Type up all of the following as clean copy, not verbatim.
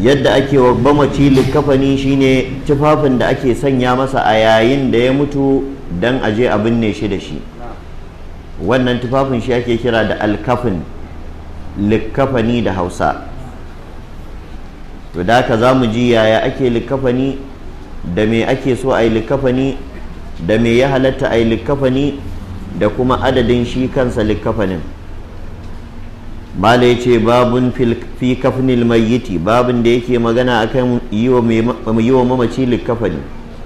yadda ake wa mamaci likafani shine tufafin da ake sanya masa a yayin da ya mutu dan aje a binne shi da shi. Wannan tufafin shi ake kira da alkafin, likafani da Hausa. To da haka za mu ji yaya ake likafani, da me ake so a yi likafani, da me ya halatta a yi likafani, da kuma adadin shi kansa likafanin. Mala ya ce babun fi kafnil mayyiti, babun da yake magana akan yi wa mamaci likafani.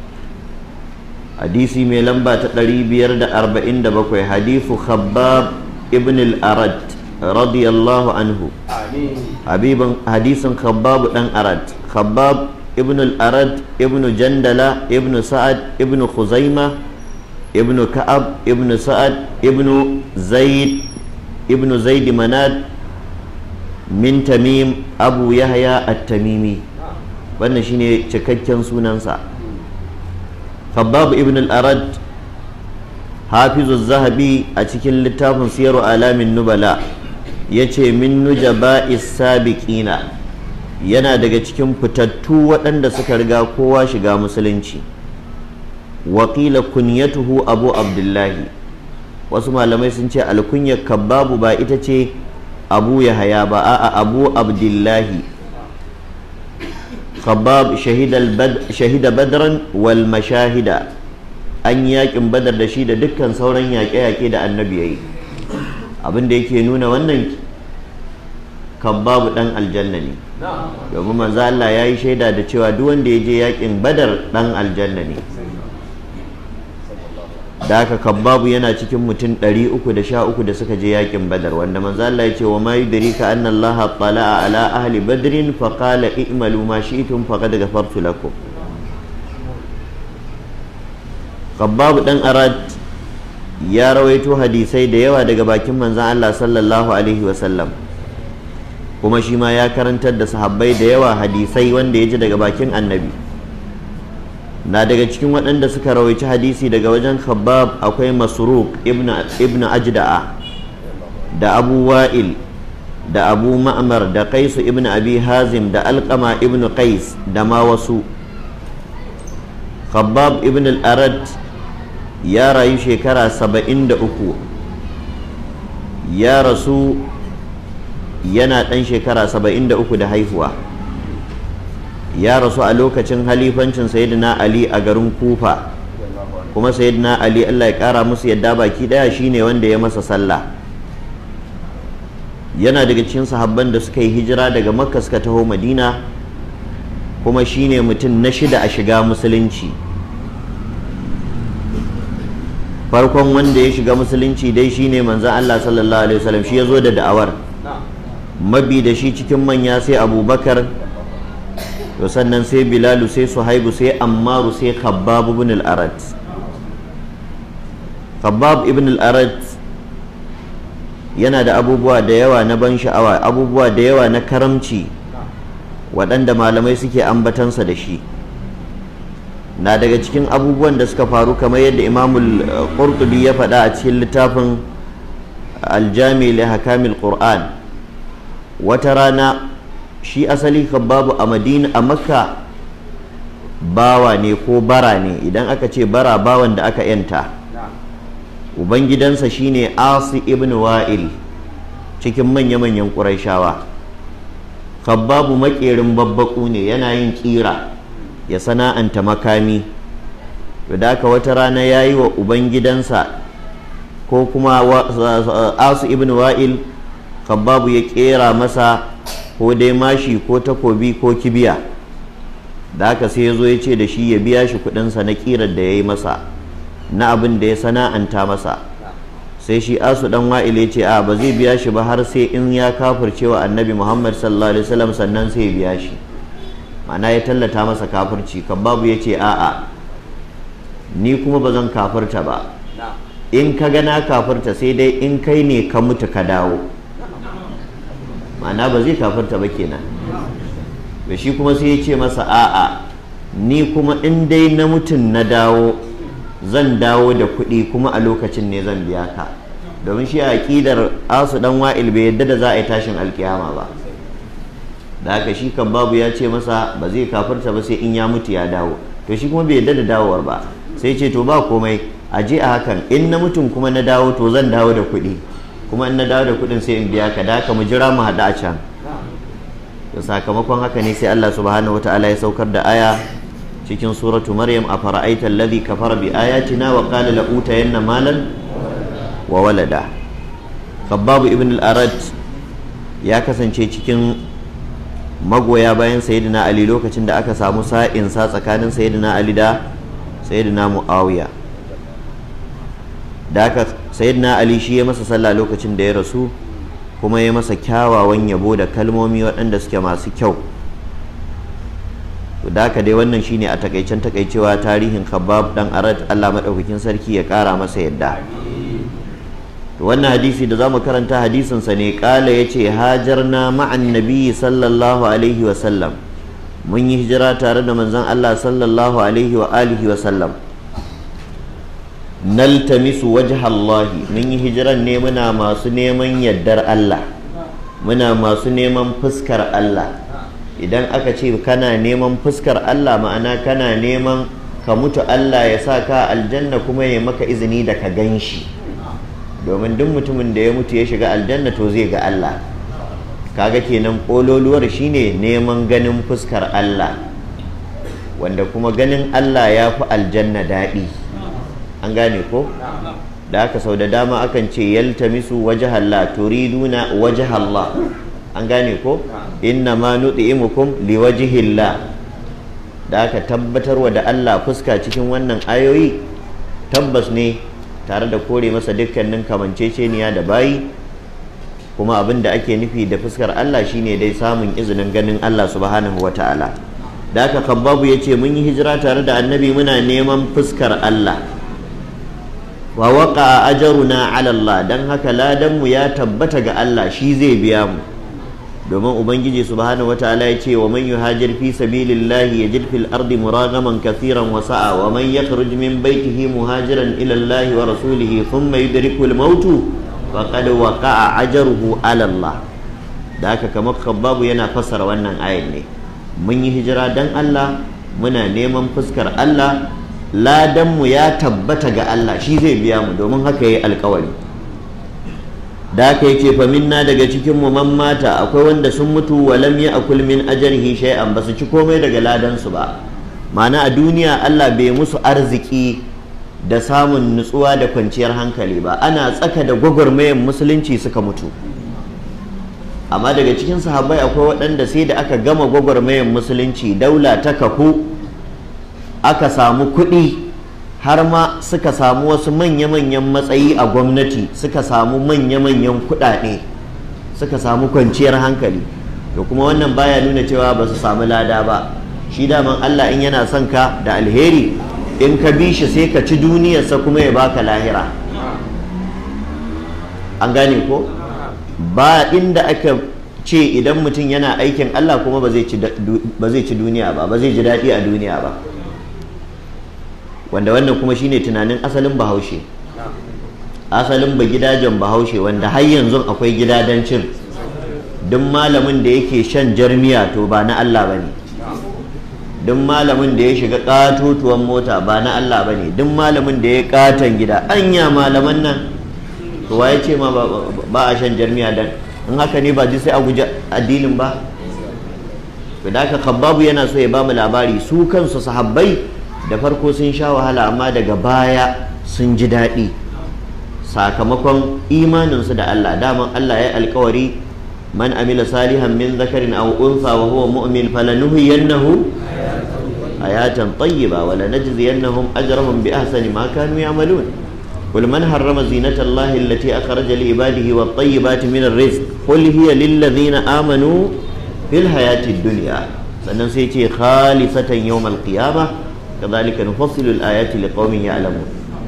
Hadisi mai lamba ta 547, hadisu Khabbab ibn al-Arad radiyallahu anhu. Hadisin Khabbab dan Arad. Khabbab ibn al-Arad ibn Jandala ibn Sa'ad ibn Khuzaima ibn Ka'ab ibn Sa'ad ibn Zaid Manad min Tamim Abu Yahya at-Tamimi. Wannan shine cikakken sunansa. Khabbab ibn al-Arad hafizu zahabi a cikin littafin Siyaru Alamin Nubala yace min nujaba'is sabiqina, yana daga cikin fitattu waɗanda suka riga kowa shiga musulunci. Wakila kunyatuhu Abu Abdullahi, wasu malamai sun ce alkunyar Khabbabu ba ita ce Abu Yahaya ba, a'a Abu Abdullahi. Khabbab shahida badran wal mashahida, an yakin badar da shi da dukkan sauran yaƙe-yaƙe da annabi yayi. Abin da yake nuna wannan Khabbabu dan aljanna ne, domin manzo Allah yayi shaida da cewa duk wanda ya je yakin badar dan aljanna ne. Da haka Khabbabu yana cikin mutum 313 da suka je yakin badar, wanda manzo Allah ya ce wa ma yudrika anna Allah tala'a ala ahli badrin fa qala i'malu ma shi'tum faqad ghafartu lakum. Khabbabu dan Arad ya rawaito hadisai da yawa daga bakin manzon Allah sallallahu alaihi wasallam, kuma shi ma ya karantar da sahabbai da yawa hadisai wanda ya ji daga bakin annabi. Na daga cikin waɗanda suka rawaici hadisi daga wajen Khabbab akwai Masruq ibn Ajda'a da Abu Wa'il da Abu Ma'mar da Qais ibn Abi Hazim da Alqama ibn Qais da ma wasu. Khabbab ibn al-Arad ya rayu shekara 73, ya rasu yana ɗan shekara 73 da haihuwa. Ya rasu a lokacin halifancin Sayyidina Ali a garin Kufa, kuma Sayyidina Ali Allah ya ƙara musu yadda baki ɗaya shine wanda ya masa sallah. Yana daga cikin sahabban da suka yi hijira daga Makka suka taho Madina, kuma shine mutum na 6 a shiga musulunci. Farkon wanda ya shiga musulunci dai shine manzon Allah sallallahu alaihi wasallam, shi ya zo da da'awar. Mabi da shi cikin manya sai Abubakar, to sannan sai Bilalu, sai Suhaibu, sai Ammaru, sai Khabbab ibn al-Arad. Khabbab ibn al-Arad yana da abubuwa da yawa na ban sha'awa, abubuwa da yawa na karamci waɗanda malamai suke ambatansa da shi. Na daga cikin abubuwan da suka faru kamar yadda Imamul Qurtubi ya faɗa a cikin littafin Al-Jami' li Hakamil Qur'an. Wata rana shi asali Khabbabu a Madina, a Makka bawa ne ko bara ne. Idan aka ce bara, bawan da aka yanta. Ubangidansa shine Asi ibn Wa'il cikin manya-manyan Qurayshawa. Khabbabu maƙerin babbaƙu ne, yana yin ƙira, ya sana'anta makami. To da aka wata rana ya yi wa ubangidansa ko kuma Asu ibn Wa'il, Khabbabu ya ƙera masa ko dai mashi ko takobi ko kibiya. Da haka sai ya zo ya ce da shi ya biya shi kuɗinsa na ƙirar da ya yi masa, na abin da ya sana'anta masa. Sai shi Asu dan Wa'il ya ce a ba zai biya shi ba har sai in ya kafirce wa Annabi Muhammad sallallahu alaihi wasallam, sannan sai ya biya shi. Ma'ana ya tallata masa kafirci. Khabbabu ya ce a'a, ni kuma ba zan kafirta ba. In ka ga na kafirta sai dai in kai ne ka mutu ka dawo. Ma'ana ba zai kafirta ba kenan. Da shi kuma sai ya ce masa a'a, ni kuma in dai na mutun na dawo zan dawo da kuɗi, kuma a lokacin ne zan biya ka. Domin shi a aƙidar Asu dan Wa'il bai yadda da za a yi tashin alƙiyama ba. da haka shi kan babu ya ce masa ba zai kafirta ba sai in ya mutu ya dawo, to shi kuma bai yarda da dawowar ba, sai ce to ba komai a je a hakan, in na mutum kuma na dawo to zan dawo da kuɗi, kuma in na dawo da kuɗin sai in biya ka, da haka mu jira mu haɗu a can. To sakamakon haka ne sai Allah subhanahu wataala ya saukar da aya cikin suratu Maryam, a fara'aita alladhi kafara bi ayatina wa qala la utayanna malan wa walada. Khabbab ibn al-Arad ya kasance cikin magoya bayan sayyidina Ali lokacin da aka samu sa'insa tsakanin sayyidina Ali da sayyidina Muawiya. Da aka sayyidina Ali shi ya masa sallah lokacin da ya rasu, kuma ya masa kyawawan yabo da kalmomi waɗanda suke masu kyau. Da haka dai wannan shine a takaicen takaicewa tarihin Khabbab dan Arad, Allah madaukakin sarki ya ƙara masa yadda. Wannan hadisi da zamu karanta hadisin sa ne, kala yace hajarna ma'an nabiyyi sallallahu alaihi wa sallam, mun yi hijira tare da manzon Allah sallallahu alaihi wa alihi wa sallam. Naltamisu wajha Allah, mun yi hijiran ne muna masu neman yaddar Allah, muna masu neman fuskar Allah. Idan aka ce kana neman fuskar Allah, ma'ana kana neman ka mutu Allah ya sa ka aljanna kuma ya maka izini da ka ganshi, domin duk mutumin da ya mutu ya shiga aljanna to zai ga Allah. Kaga kenan kololuwar shine neman ganin fuskar Allah, wanda kuma ganin Allah ya fi aljanna daɗi. An gane ko? Da haka sau da dama akan ce yaltamisu wajhallah, turiduna wajhallah. An gane ko? Inna ma nuti'imukum liwajhillah. Da haka tabbatarwa da Allah fuska cikin wannan ayoyi tabbas ne, tare da kore masa dukkanin kamanceceniya da bayi, kuma abin da ake nufi da fuskar Allah shine dai samun izinin ganin Allah subhanahu wata'ala. Da haka Khabbabu ya ce mun yi hijira tare da annabi muna neman fuskar Allah, wa waqa ajruna ala Allah, dan haka ladan mu ya tabbata ga Allah, shi zai biya mu. Domin ubangiji subhanahu wataala ya ce wa man yuhajir fi sabilillahi yajid fil ardi muragaman kathiran wa sa'a, wa man yakhruj min baytihi muhajiran ila Allah wa rasulihi thumma yudriku al-maut faqad waqa'a ajruhu ala Allah. Da haka kamar Khabbabu yana fassara wannan ayat ne, mun yi hijira dan Allah, muna neman fuskar Allah, ladan mu ya tabbata ga Allah, shi zai biya mu, domin haka yayi alƙawari. Da aka yake fa minna daga cikin mu man mata, akwai wanda sun mutu wa lam ya'kul min ajrihi shay'an, basu ci komai daga ladan su ba. Ma'ana a duniya Allah bai musu arziki da samun nutsuwa da kwanciyar hankali ba, ana tsaka da gwagwarmayar musulunci suka mutu. Amma daga cikin sahabbai akwai waɗanda sai da aka gama gwagwarmayar musulunci, daula ta kafu, aka samu kuɗi, har ma suka samu wasu manya-manyan matsayi a gwamnati, suka samu manya-manyan kuɗaɗe, suka samu kwanciyar hankali. To kuma wannan baya nuna cewa ba su samu lada ba. Shi daman Allah in yana son ka da alheri, in ka bi shi sai ka ci duniyarsa kuma ya baka lahira. An gane ko? Ba inda aka ce idan mutum yana aikin Allah kuma ba zai ci duniya ba, ba zai ji daɗi a duniya ba. Wanda wannan kuma shine tunanin asalin Bahaushe, asalin ba gidajen Bahaushe, wanda har yanzu akwai gidadancin. Duk malamin da yake shan jarmiya to ba na Allah bane, duk malamin da ya shiga katotuwan mota ba na Allah bane, duk malamin da ya katan gida, anya malaman nan to waye ce ma ba a shan jarmiya? Dan in haka ne ba ji sai a guji addinin ba. To da haka Khabbabu yana so ya ba mu labari, su kansu sahabbai da farko sun sha wahala, amma daga baya sun ji daɗi sakamakon imaninsu da Allah. Daman Allah ya alkawari, man amila salihan min zakarin aw untha wa huwa mu'min falanuhyiyannahu hayatan tayyiba wa lanajziyannahum ajrahum bi ahsani ma kanu ya'malun. Qul man harrama zinata Allahi allati akhraja li ibadihi wat tayyibati min ar-rizq qul hiya lil ladzina amanu fil hayati dunya. Sannan sai ce khalisatan yawmal qiyamah kadhalika nufassilu al-ayati liqaumin ya'lamun.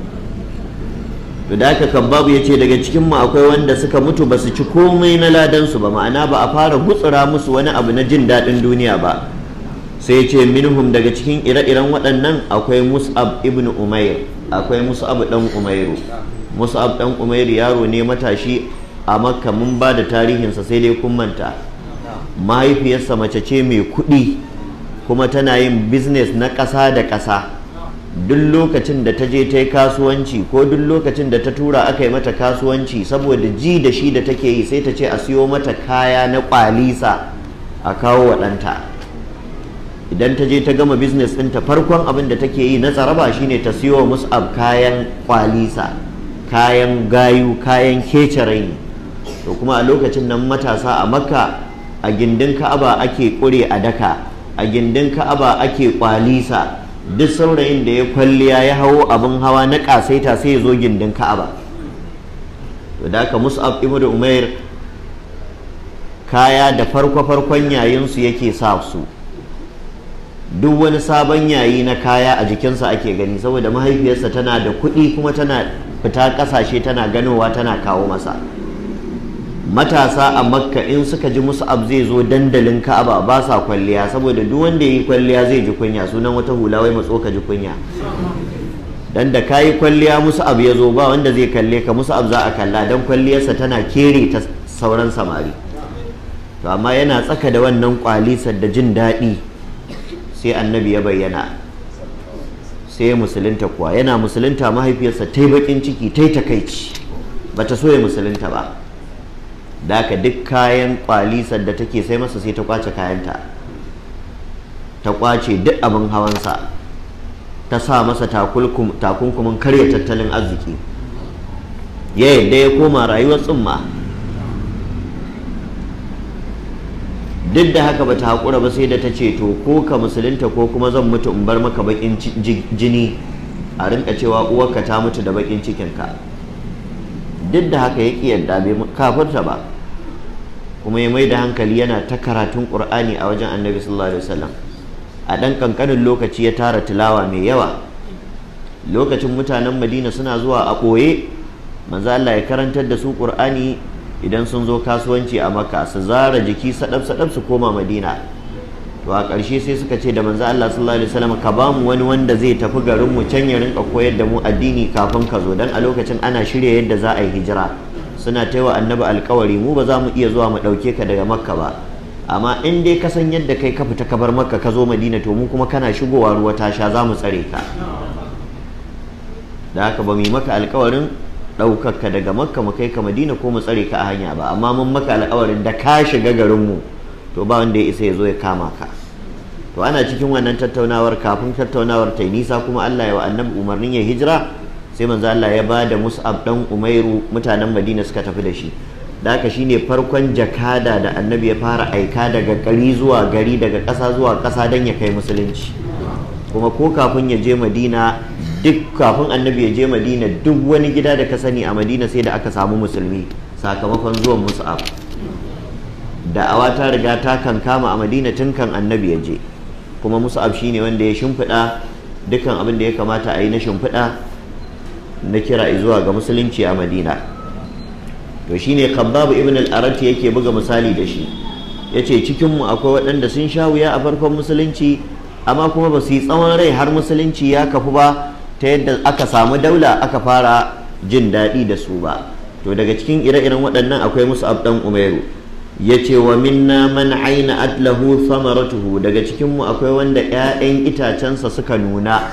To da haka Khabbabu yace daga cikin mu akwai wanda suka mutu basu ci komai na ladan su ba, ma'ana ba a fara gutsura musu wani abu na jin dadin duniya ba. Sai yace minhum, daga cikin ire-iren waɗannan akwai Mus'ab ibn Umair, akwai Mus'ab dan Umairu. Mus'ab dan Umair yaro ne matashi a Makka, mun ba da tarihinsa sai dai kun manta. mahaifiyarsa mace ce mai kuɗi kuma tana yin business na ƙasa da ƙasa. Duk lokacin da ta je ta yi kasuwanci ko duk lokacin da ta tura aka yi mata kasuwanci, saboda ji da shi da take yi sai ta ce a siyo mata kaya na kwalisa a kawo wa ɗanta. Idan ta je ta gama business ɗinta, farkon abin da take yi na tsaraba shine ta siyo wa Mus'ab kayan kwalisa, kayan gayu, kayan kece raini. To kuma a lokacin nan matasa a Makka a gindin Ka'aba ake ƙure a daka, a gindin Ka'aba ake kwalisa. Duk saurayin da ya kwalliya ya hawo abin hawa na ƙasaita sai ya zo gindin Ka'aba. To da haka Mus'ab ibn Umair kaya da farkon yayinsu yake sa su. Duk wani sabon yayi na kaya a jikinsa ake gani, saboda mahaifiyarsa tana da kuɗi kuma tana fita ƙasashe tana ganowa tana kawo masa. Matasa a Makka in suka ji Mus'ab zai zo dandalin Ka'aba ba sa kwalliya, saboda duk wanda yi kwalliya zai ji kunya. Sunan wata hula wai matso ka ji kunya. Dan da kayi kwalliya Mus'ab ya zo ba wanda zai kalle ka, Mus'ab za a kalla, dan kwalliyarsa tana kere ta sauran samari. To amma yana tsaka da wannan kwalisar da jin daɗi sai Annabi ya bayyana, sai ya musulunta. Kuwa yana musulunta mahaifiyarsa ta yi baƙin ciki, ta yi takaici, bata so ya musulunta ba. Da haka duk kayan kwalisar da take sai masa sai ta kwace kayanta, ta kwace duk abin hawansa, ta sa masa takunkumin karya tattalin arziki, ya yadda ya koma rayuwar tsumma. Duk da haka bata haƙura ba, sai da ta ce to ko ka musulunta ko kuma zan mutu in bar maka baƙin jini, a rinka cewa uwarka ta mutu da baƙin cikinka. Duk da haka ya ƙi yadda, bai kafirta ba, kuma ya mai da hankali yana ta karatun ƙur'ani a wajen Annabi sallallahu alaihi wasallam. A ɗan ƙanƙanin lokaci ya tara tilawa mai yawa. Lokacin mutanen Madina suna zuwa a ɓoye, manzo Allah ya karantar da su ƙur'ani idan sun zo kasuwanci a Makka, su zara jiki sadab su koma Madina. To a ƙarshe sai suka ce da manzo Allah sallallahu alaihi wasallam, ka ba mu wani wanda zai tafi garin mu can ya rinka koyar da mu addini kafin ka zo, dan a lokacin ana shirya yadda za a yi hijira. Suna taiwa Annabi alƙawari, mu ba za mu iya zuwa mu ɗauke ka daga Makka ba, amma in dai ka san yadda kai ka fita ka bar Makka ka zo Madina, to mu kuma kana shigowa ruwa ta sha za mu tsare ka. Da haka ba mu yi maka alƙawarin ɗaukar ka daga Makka mu kai ka Madina ko mu tsare ka a hanya ba, amma mun maka alƙawarin da ka shiga garin mu to ba wanda ya isa ya zo ya kama ka. To ana cikin wannan tattaunawar, kafin tattaunawar ta yi nisa kuma Allah ya wa Annabi umarnin ya hijira, sai manzo Allah ya ba da Mus'ab dan Umairu mutanen Madina suka tafi da shi. Da haka shine farkon jakada da Annabi ya fara aika daga gari zuwa gari, daga ƙasa zuwa ƙasa dan ya kai musulunci. Kuma ko kafin ya je Madina, duk kafin Annabi ya je Madina, duk wani gida da ka sani a Madina sai da aka samu musulmi sakamakon zuwan Mus'ab. Da'awa ta riga ta kankama a Madina tun kan Annabi ya je, kuma Mus'ab shine wanda ya shimfiɗa dukkan abin da ya kamata a yi na shimfiɗa na kira zuwa ga musulunci a Madina. To shine Khabbab ibn al-Arat yake buga misali da shi, yace cikin mu akwai waɗanda sun sha wuya a farkon musulunci, amma kuma ba su yi tsawon rai har musulunci ya kafu ba, ta yadda aka samu daula aka fara jin daɗi da su ba. To daga cikin ire-iren waɗannan akwai Mus'ab dan Umairu. Yace wa minna man aina atlahu thamaratuhu, daga cikin mu akwai wanda 'ya'yan itacensa suka nuna,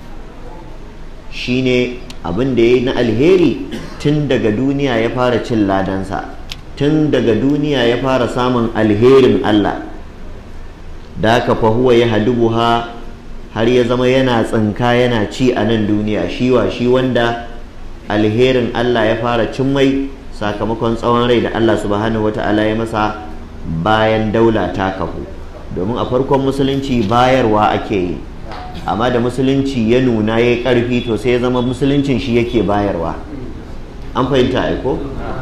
shine abin da ya yi na alheri tun daga duniya ya fara cin ladansa, tun daga duniya ya fara samun alherin Allah. Da haka fa huwa ya hadubuha, har ya zama yana tsinka yana ci a nan duniya, shi wanda alherin Allah ya fara cin mai sakamakon tsawon rai da Allah subhanahu wata'ala ya masa bayan daula ta kafu. Domin a farkon musulunci bayarwa ake yi, amma da musulunci ya nuna ya yi ƙarfi, to sai ya zama musuluncin shi yake bayarwa. An fahimta aiko?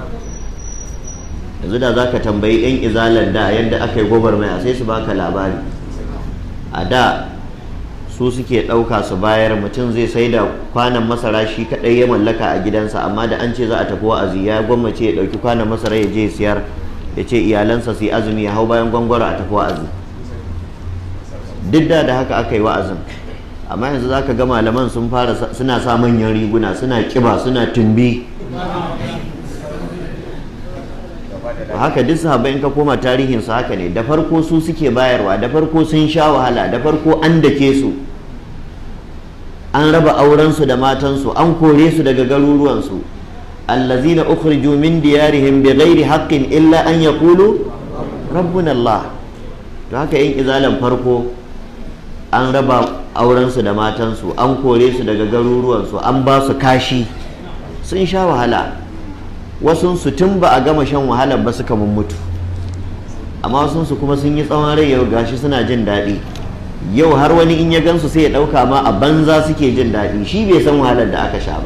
Yanzu da za ka tambayi 'yan izalar da yadda aka yi gwagwarmaya sai su baka labari. A da su suke ɗauka su bayar, mutum zai sai da kwanan masara shi kaɗai ya mallaka a gidansa, amma da an ce za a tafi wa'azi ya gwammace ya ɗauki kwanan masara ya je siyar, ya ce iyalansa su yi azumi, ya hau bayan gwangwaro a tafi wa'azi. Duk da haka aka yi wa'azin, amma yanzu za ka ga malaman sun fara suna sa manyan riguna, suna ƙiba, suna tumbi. haka duk sahabbai in ka koma tarihin su haka ne, da farko su suke bayarwa, da farko sun sha wahala, da farko an dake su, an raba auren su da matan su, an kore su daga garuruwan su. allazina ukhriju min diyarihim bighairi haqqin illa an yaqulu rabbuna Allah. to haka yin izalan farko an raba auren su da matan su, an kore su daga garuruwan su, an ba su kashi, sun sha wahala. wasunsu tun ba a gama shan wahalar ba suka mutu, amma wasunsu kuma sun yi tsawon rai yau gashi suna jin daɗi. yau har wani in ya gansu sai ya ɗauka ma a banza suke jin daɗi, shi bai san wahalar da aka sha ba.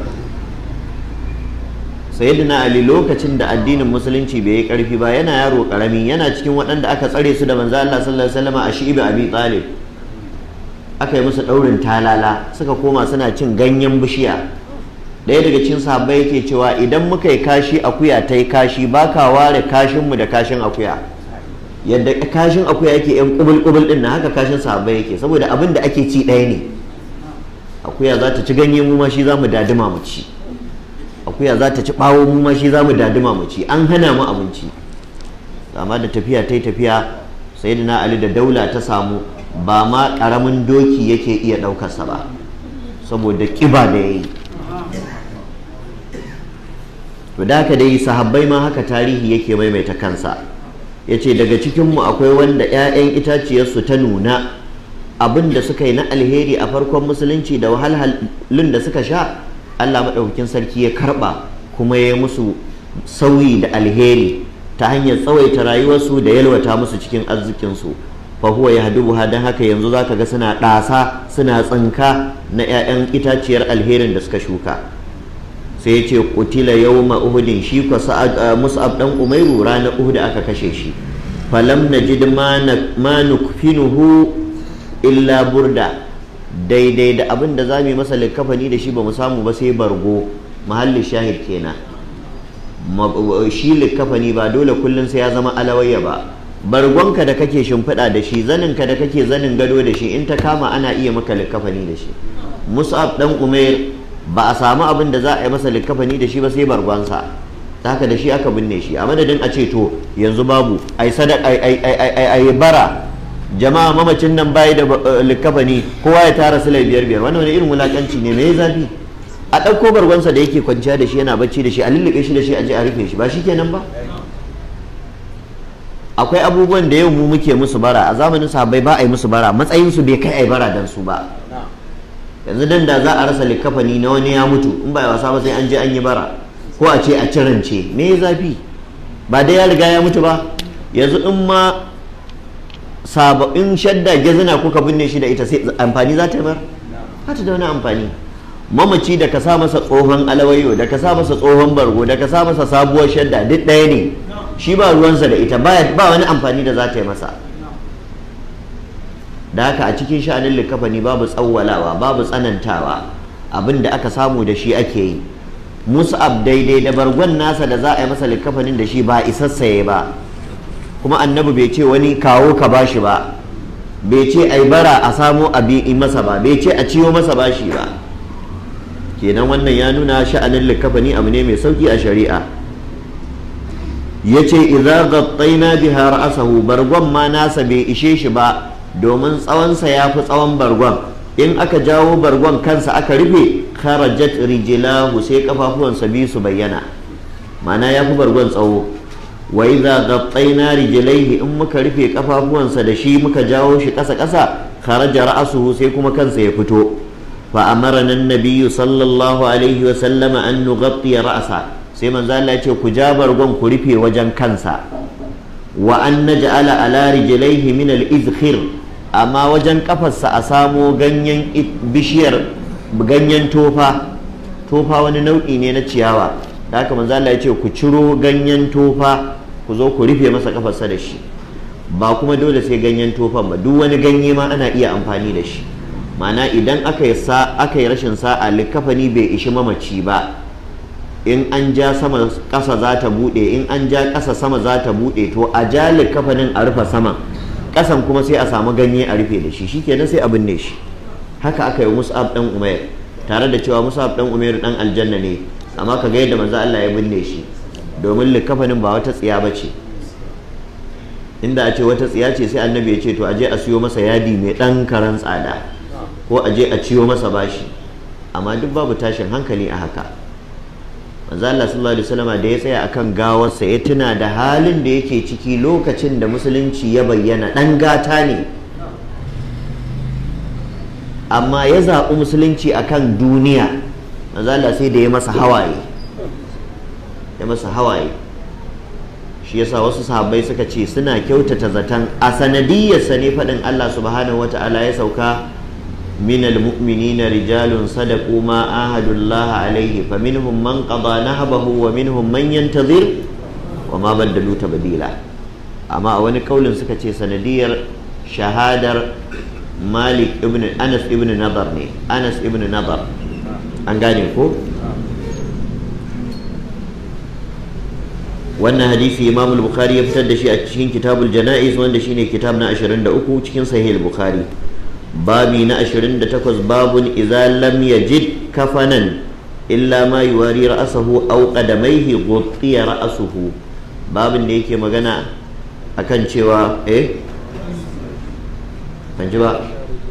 sayyidina Ali lokacin da addinin musulunci bai yi ƙarfi ba, yana yaro ƙarami, yana cikin waɗanda aka tsare su da manzo Allah sallallahu alaihi wasallam a Shi'ib Abi Talib, aka yi musu ɗaurin talala, suka koma suna cin ganyen bishiya. ɗaya daga cikin sahabbai yake cewa idan muka yi kashi akuya ta yi kashi, ba ka ware kashinmu da kashin akuya. yadda kashin akuya yake yan kubul-kubul ɗin na haka kashin sahabbai yake, saboda abin da ake ci ɗaya ne. akuya za ta ci ganye, mu ma shi za mu daduma mu ci. akuya za ta ci ɓawo, mu ma shi za mu daduma mu ci. an hana mu abinci. amma da tafiya ta yi tafiya, sayyidina Ali da daula ta samu, ba ma ƙaramin doki yake iya ɗaukarsa ba, saboda ƙiba da ya yi. to da haka dai sahabbai ma haka tarihi yake maimaita kansa. ya ce daga cikinmu akwai wanda 'ya'yan itaciyarsu ta nuna, abin da suka yi na alheri a farkon musulunci da wahalhalun da suka sha, Allah maɗaukakin sarki ya karɓa kuma ya musu sauyi da alheri ta hanyar tsawaita rayuwarsu da yalwata musu cikin arzikinsu. fa huwa yahdubuha, dan haka yanzu zaka ga suna ɗasa suna tsinka na 'ya'yan itaciyar alherin da suka shuka. sai ya ce qutila yawma uhudin, shi ko Mus'ab dan Umairu ranar Uhud aka kashe shi. falam najid ma nukfinuhu illa burda, daidai da abin da zamu yi masa likafani da shi ba mu samu ba sai bargo. mahallin shahid kenan, shi likafani ba dole kullun sai ya zama alawayya ba. bargonka da kake shimfiɗa da shi, zaninka da kake zanin gado da shi, in ta kama ana iya maka likafani da shi. Mus'ab dan Umair ba a samu abin da za a yi masa likafani da shi ba sai bargonsa, haka da shi aka binne shi. a madadin a ce to yanzu babu, ai sadaka, ai bara, jama'a mamacin nan bayi da likafani, kowa ya tara silai 5-5, wannan wani irin wulakanci ne mai zafi. a ɗauko bargonsa da yake kwanciya da shi yana bacci da shi, a lullube shi da shi, a je a rufe shi, ba shi kenan ba. akwai abubuwan da yau mu muke musu bara, a zamanin sahabbai ba a yi musu bara, matsayinsu bai kai ai bara dan su ba. yanzu dan da za a rasa likafani na wani ya mutu, in ba ya wasa ba sai an je an yi bara, ko a ce a cirance, me ya zafi? ba dai ya riga ya mutu ba. yanzu in ma in shadda gezina kuka binne shi da ita, sai amfani za ta yi bar? ba ta da wani amfani. mamaci da ka sa masa tsohon alawayo, da ka sa masa tsohon bargo, da ka sa masa sabuwar shadda, duk ɗaya ne. shi ba ruwansa da ita, ba wani amfani da za ta yi masa. da haka a cikin sha'anin likafani babu tsawwalawa, babu tsanantawa, abin da aka samu da shi ake yi. Mus'ab daidai da bargon nasa da za a yi masa likafanin da shi ba isassaye ba, kuma annabi bai ce wani kawo ka bashi ba, bai ce ai bara a samo abi masa ba, bai ce a ciwo masa bashi ba. kenan wannan ya nuna sha'anin likafani abu ne mai sauki a shari'a. yace idza ghattayna biha ra'sahu, bargon ma nasa bai ishe shi ba, domin tsawonsa ya fi tsawon bargon. in aka jawo bargon kansa aka rufe, kharajat rijlahu, sai kafafuwansa biyu su bayyana, ma'ana ya fi bargon tsawo. wa idza ghattayna rijlaihi, in muka rufe kafafuwansa da shi muka jawo shi ƙasa ƙasa, kharaja ra'suhu, sai kuma kansa ya fito. fa amarna an-nabiyyu sallallahu alaihi wa sallama an nughatti ra'sa, sai manzo Allah ya ce ku ja bargon ku rufe wajen kansa. wa an naj'ala ala rijlaihi min al-izkhir, amma wajen kafarsa a samo ganyen bishiyar, ganyen tofa. tofa wani nau'i ne na ciyawa, da haka manzo Allah ya ce ku ciro ganyen tofa ku zo ku rufe masa kafarsa da shi. ba kuma dole sai ganyen tofan ba, duk wani ganye ma ana iya amfani da shi. ma'ana idan aka yi rashin sa'a, likafani bai ishi mamaci ba, in an ja sama ƙasa za ta buɗe, in an ja ƙasa sama za ta buɗe, to a ja likafanin a rufe saman, ƙasan kuma sai a samu ganye a rufe da shi, shikenan sai a binne shi. haka aka yi Mus'ab dan Umair, tare da cewa Mus'ab dan Umair dan aljanna ne, amma kaga yadda manzo Allah ya binne shi, domin likafanin ba wata tsiya ba ce. Inda a ce wata tsiya ce sai annabi ya ce to aje a siyo masa yadi mai ɗan karan tsada ko aje a ciyo masa bashi, amma duk babu tashin hankali a haka. Manzo Allah sallallahu alaihi wasallam da ya tsaya akan gawarsa ya tuna da halin da yake ciki lokacin da musulunci ya bayyana, ɗan gata ne amma ya zaɓi musulunci akan duniya. Manzo Allah sai da ya masa hawaye, shi yasa wasu sahabbai suka ce suna kyautata zaton a sanadiyyarsa ne faɗin Allah subhanahu wata'ala ya sauka minal mu'minina rijalun sadaqu ma ahadullah alaihi faminhum man qada nahbahu wa minhum man yantazir wa ma baddalu tabdila. Amma a wani kaulin suka ce sanadiyar shahadar Malik ibn Anas ibn Nadar ne, Anas ibn Nadar, an gane ko? Wannan hadisi Imam al-Bukhari ya fitar da shi a cikin Kitabul Janaiz, wanda shine kitab na 23 cikin Sahih al-Bukhari. Babi na 28, babun idza lam yajid kafanan illa ma yuwari ra'sahu aw qadamayhi ghuttiya ra'suhu. Babin da yake magana akan cewa ban ji ba.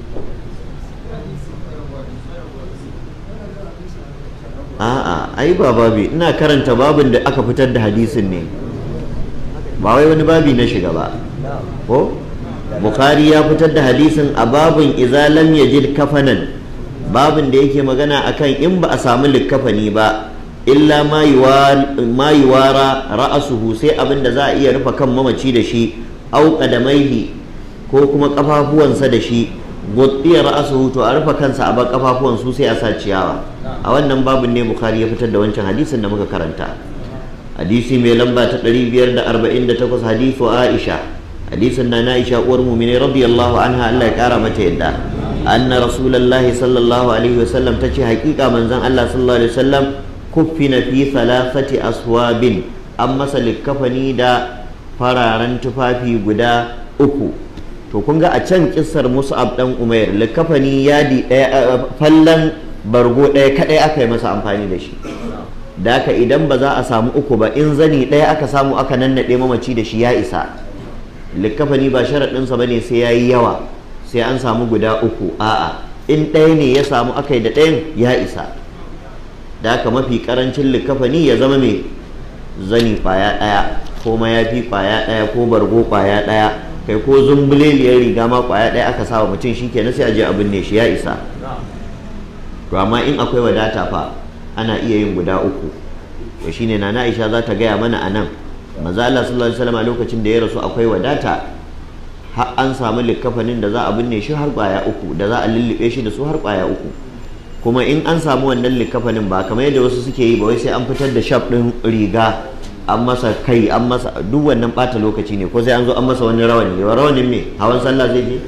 A'a, ai ba babi, ina karanta babin da aka fitar da hadisin ne, ba wai wani babi na shiga ba. Ko Bukhari ya fitar da hadisin a babin idza lam yajid kafanan, babin da yake magana akan in ba a samu likkafani ba illa ma yuwara ra'asuhu, sai abin da za a iya rufe kan mamaci da shi, au qadamaihi ko kuma kafafuwansa da shi, guttiya ra'asuhu to a rufe kansa a bar kafafuwan su sai a sa ciyawa. A wannan babin ne Bukhari ya fitar da wancan hadisin da muka karanta. Hadisi mai lamba ta 548, hadisu Aisha, hadisin na Aisha uwar mu'mini radiyallahu anha, Allah ya kara mata yadda, anna rasulullahi sallallahu alaihi wasallam tace hakika manzon Allah sallallahu alaihi wasallam kuffina fi thalathati aswabin, an masa likkafani da fararen tufafi guda 3. To kun ga a can kissar Mus'ab dan Umair likkafani yadi daya, fallan bargo daya kadai aka yi masa amfani da shi. Da haka idan ba za a samu 3 ba, in zani daya aka samu aka nannade mamaci da shi ya isa. Likkafani ba sharaɗinsa ba ne sai ya yi yawa, sai an samu guda 3. A'a, in ɗaya ne ya samu aka yi da ɗayan ya isa. Da haka mafi ƙarancin likkafani ya zama mai zani ƙwaya ɗaya, ko mayafi ƙwaya ɗaya, ko bargo ƙwaya ɗaya, kai ko zumbuleliyar riga ma ƙwaya ɗaya aka sa wa mutum, shi kenan sai a je a binne shi ya isa. To amma in akwai wadata fa ana iya yin guda 3. To shine Nana Aisha za ta gaya mana a nan, manzo Allah sallallahu alaihi wasallam a lokacin da ya rasu akwai wadata, har an samu likkafanin da za a binne shi har ƙwaya 3, da za a lullube shi da su har ƙwaya 3. Kuma in an samu wannan likkafanin ba kamar yadda wasu suke yi ba, wai sai an fitar da shaf ɗin riga an masa kai, an masa duk wannan ɓata lokaci ne, ko sai an zo an masa wani rawani. Rawanin me hawan sallah zai je?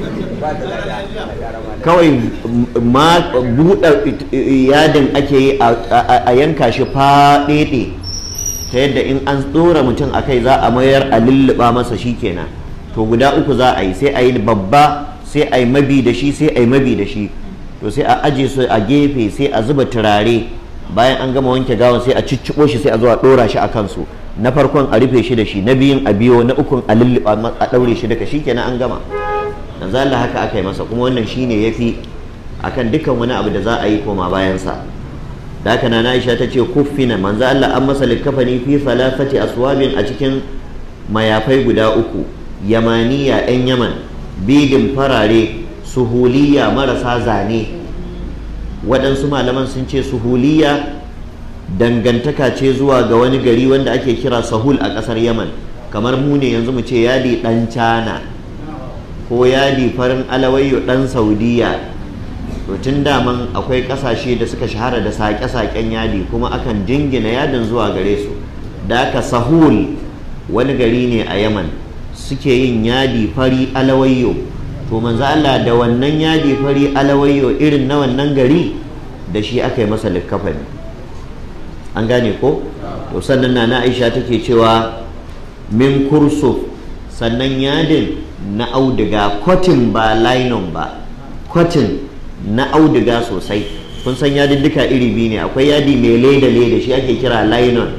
Kawai ma buɗe yadin ake yi a yanka shi faɗeɗe, ta yadda in an tsora mutum a kai za a mayar a lulluɓa masa shi kenan. To guda 3 za a yi, sai a yi babba, sai a yi mabi da shi, sai a yi mabi da shi. To sai a aje su a gefe, sai a zuba turare. Bayan an gama wanke gawan sai a cicciɓo shi, sai a zo a ɗora shi a kansu. Na farkon a rufe shi da shi, na biyun a biyo, na ukun a lulluɓa a ɗaure shi daga shi kenan an gama. Manzo Allah haka aka yi masa, kuma wannan shine yafi akan dukkan wani abu da za a yi koma bayansa. Da haka na Aisha ta ce kuffina, manzo Allah an masa likkafani fi thalathati aswabin, a cikin mayafai guda 3, yamaniya 'yan Yaman, bidin farare, suhuliya marasa zane. Waɗansu malaman sun ce suhuliya dangantaka ce zuwa ga wani gari wanda ake kira Sahul a ƙasar Yaman, kamar mu ne yanzu mu ce yadi ɗan Cana ko yadi farin alawayyo ɗan Saudiya. To tun daman akwai ƙasashe da suka shahara da saƙe-saƙen yadi, kuma akan jingina yadin zuwa gare su. Da aka Sahul wani gari ne a Yaman, suke yin yadi fari alawayyo. To manzo Allah da wannan yadi fari alawayyo irin na wannan gari da shi aka yi masa likkafani. An gane ko? To sannan Nana Aisha take cewa min kursuf, sannan yadin na auduga, cotton ba nylon ba, cotton na auduga sosai. Kun san yadiddika iri biyu ne, akwai yadi mai leda shi ake kira nylon,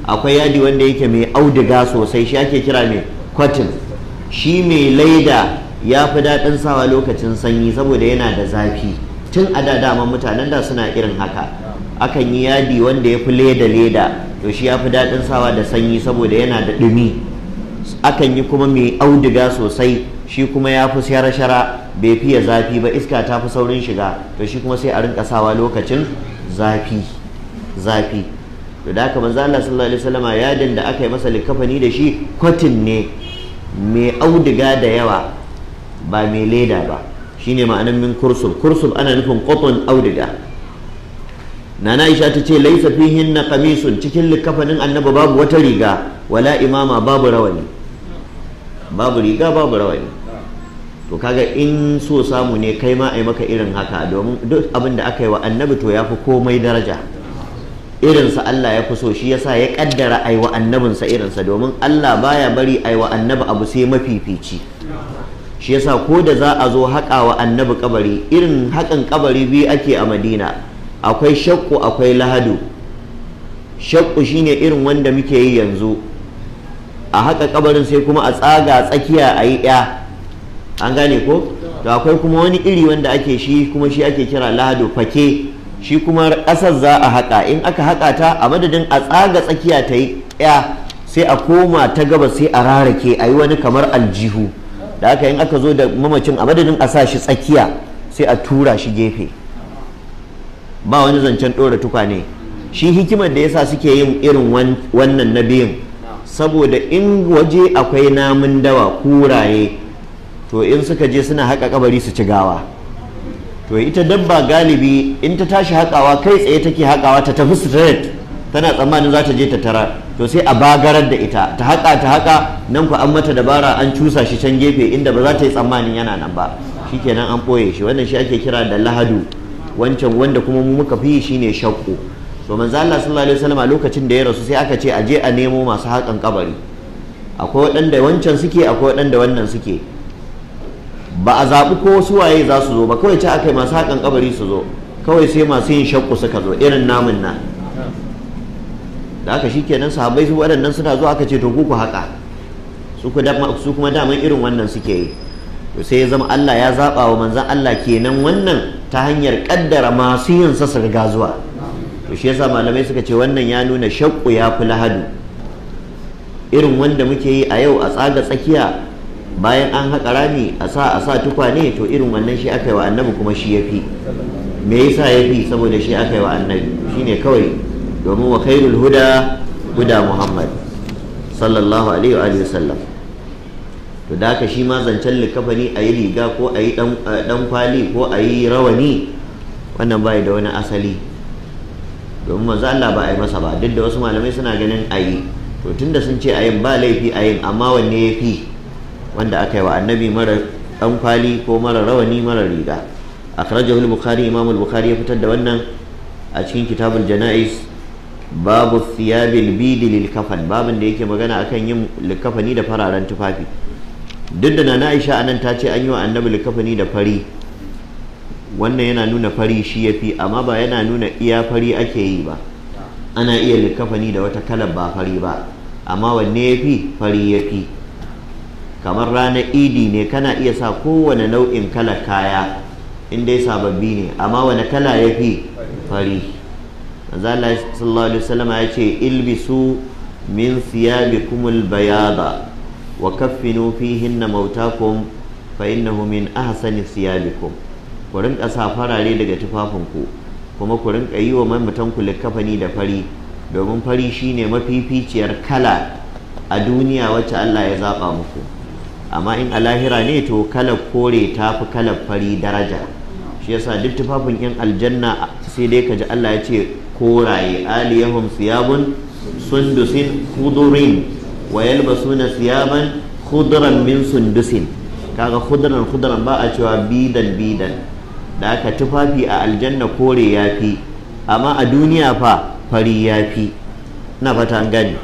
akwai yadi wanda yake mai auduga sosai, shi ake kira mai cotton. Shi mai laida ya fi daɗin sawa lokacin sanyi saboda yana da zafi. Tun a da dama mutanen da suna irin haka, akan yi yadi wanda ya fi leda to shi ya fi daɗin sawa da sanyi saboda yana da ɗumi. Akan yi kuma mai auduga sosai, shi kuma ya fi shara-shara, bai fiye zafi ba, iska ta fi saurin shiga, to shi kuma sai a rinka sawa lokacin zafi. To da haka manzo Allah sallallahu alaihi wasallam yadin da aka yi masa likafani da shi cotton ne mai auduga da yawa, ba mai leda ba. Shine ma'anar min kursub ana nufin cotton, auduga. Nana Aisha ta ce laisa fihinna qamisun, cikin likafanin annabi babu wata riga, wala imama, babu rawani, babu riga babu rawani. To kaga in so samu ne kai ma ai maka irin haka, domin duk abin da aka yi wa annabi to ya fi komai daraja. Irinsa Allah ya fi so, shi yasa ya kaddara ai wa annabinsa irinsa, domin Allah baya bari ai wa annabi abu sai mafifici. Shi yasa ko da za a zo haƙa wa annabi kabari, irin haƙan kabari biyu ake a Madina, akwai shakku akwai lahadu. Shakku shine irin wanda muke yi yanzu, a haƙa kabarin sai kuma a tsaga tsakiya a yi ya, an gane ko? To akwai kuma wani iri wanda ake shi kuma shi ake kira lahadu, fake. Shi kuma ƙasar za a haƙa, in aka haƙa ta a madadin a tsaga tsakiya ta yi ya, sai a koma ta gaba sai a rarake a yi wani kamar aljihu. Da haka in aka zo da mamacin a madadin a sa shi tsakiya sai a tura shi gefe, ba wani zancen ɗora tukwane. Shi hikimar da yasa suke yin irin wannan na biyun, saboda in waje akwai namun dawa, kuraye, to in suka je suna haƙa kabari su ci gawa. To ita dabba galibi in ta tashi haƙawa kai tsaye take haƙawa, ta tafi straight, tana tsammanin za ta je ta tara, to sai a bagarar da ita, ta haƙa nan ku an mata dabara an cusa shi can gefe inda ba za ta yi tsammanin yana nan ba, shikenan an ɓoye shi. Wannan shi ake kira da lahadu. Wancan wanda kuma mu muka fi shine shakku. To manzo Allah sallallahu alaihi wasallam lokacin da ya rasu sai aka ce a je a nemo masu haƙan kabari. Akwai waɗanda wancan suke, akwai waɗanda wannan suke. Ba a zaɓi ko wasu waye za su zo ba, kawai ce aka yi masu haƙan kabari su zo, kawai sai masu yin shakku suka zo, irin namun nan. Da aka shi kenan sahabbai su waɗannan suna zuwa, aka ce to ku haƙa, su kuma daman irin wannan suke yi. To sai ya zama Allah ya zaɓa wa manzan Allah kenan wannan ta hanyar ƙaddara masu yin sa su riga zuwa. To shi yasa malamai suka ce wannan ya nuna shakku ya fi lahadu. Irin wanda muke yi a yau a tsaga tsakiya bayan an haƙa rami a sa tukwane, to irin wannan shi aka yi wa annabi kuma shi ya fi. Me yasa ya fi? Saboda shi aka yi wa annabi, shine kawai. Domin wa khairul huda Muhammad sallallahu alaihi wa sallam. To da haka shi ma zancen likafani a yi riga ko a yi dan kwali ko a yi rawani, wannan bai da wani asali, domin manzo Allah ba a yi masa ba. Duk da wasu malamai suna ganin a yi, to tunda sun ce a yin ba laifi a yin, amma wanne ya fi? Wanda aka yi wa annabi mara dan kwali ko mara rawani mara riga. Akhrajahu al-Bukhari, Imam al-Bukhari ya fitar da wannan a cikin kitabul janaiz, babu thiyabil bid lil kafan, babin da yake magana akan yin likafani da fararen tufafi. Duk da Nana Aisha anan ta ce an yi wa annabi likafani da fari, wannan yana nuna fari shi yafi, amma ba yana nuna iya fari ake yi ba. Ana iya likafani da wata kalar ba fari ba, amma wanne yafi? Fari yafi. Kamar ranar idi ne, kana iya sa kowane nau'in kalar kaya in dai sababbi ne, amma wani kala yafi? Fari. Manzo Allah sallallahu alaihi wasallam ya ce ilbisu min thiyabikumul bayada wa kaffinu fihinna mautakum fa innahu min ahsani thiyabikum. Ku rinka sa farare daga tufafinku, kuma ku rinka yi wa mamatanku likafani da fari, domin fari shine mafificiyar kala a duniya wacce Allah ya zaba muku. Amma in a lahira ne, to kalar kore ta fi kalar fari daraja. Shi yasa duk tufafin yan aljanna sai dai kaji Allah ya ce koraye, aliyahum thiyabun sundusin khudurin wa yalbasuna thiyaban khudran min sundusin. Kaga khudran ba a cewa bidan. Da aka tufafi a aljanna kore yafi, amma a duniya fa fari yafi. Na fata an gani.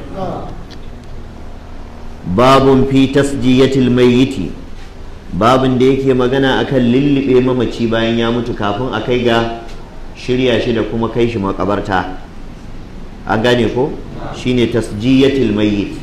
Babun fi tasjiyatil mayyiti, babun da yake magana akan lullube mamaci bayan ya mutu kafin a kai ga shirya shi da kuma kai shi makabarta. An gane ko? shine tasjiyatul mayyit.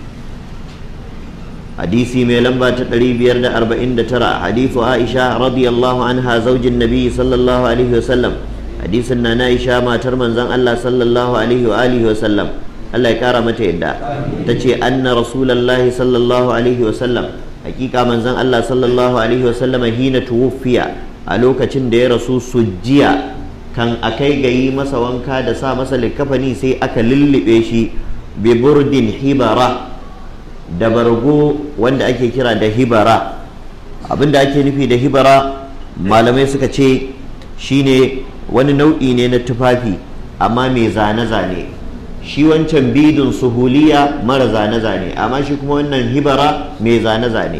hadisi mai lamba ta 549 hadithu Aisha radiyallahu anha zaujin nabi sallallahu alaihi wasallam, hadisin na Aisha matar manzon Allah sallallahu alaihi wa alihi wasallam, Allah ya kara mata yadda, tace anna rasulullahi sallallahu alaihi wasallam, hakika manzon Allah sallallahu alaihi wasallam hina tuwfiya, a lokacin da ya rasu sujjiya, kan akai gayi masa wanka da sa masa likafani sai aka lullube shi bi burdin hibara, da bargo wanda ake kira da hibara. Abinda ake nufi da hibara malamai suka ce shine wani nau'i ne na tufafi amma mai zane-zane. Shi wancan bidin suhuliya mara zane-zane, amma shi kuma wannan hibara mai zane-zane.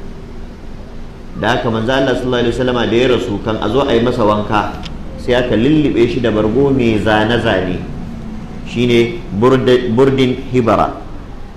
Da haka manzo Allah sallallahu alaihi wasallam da ya rasu kan a zo a yi masa wanka sai aka lullube shi da bargo mai zane-zane, shine burdin hibara.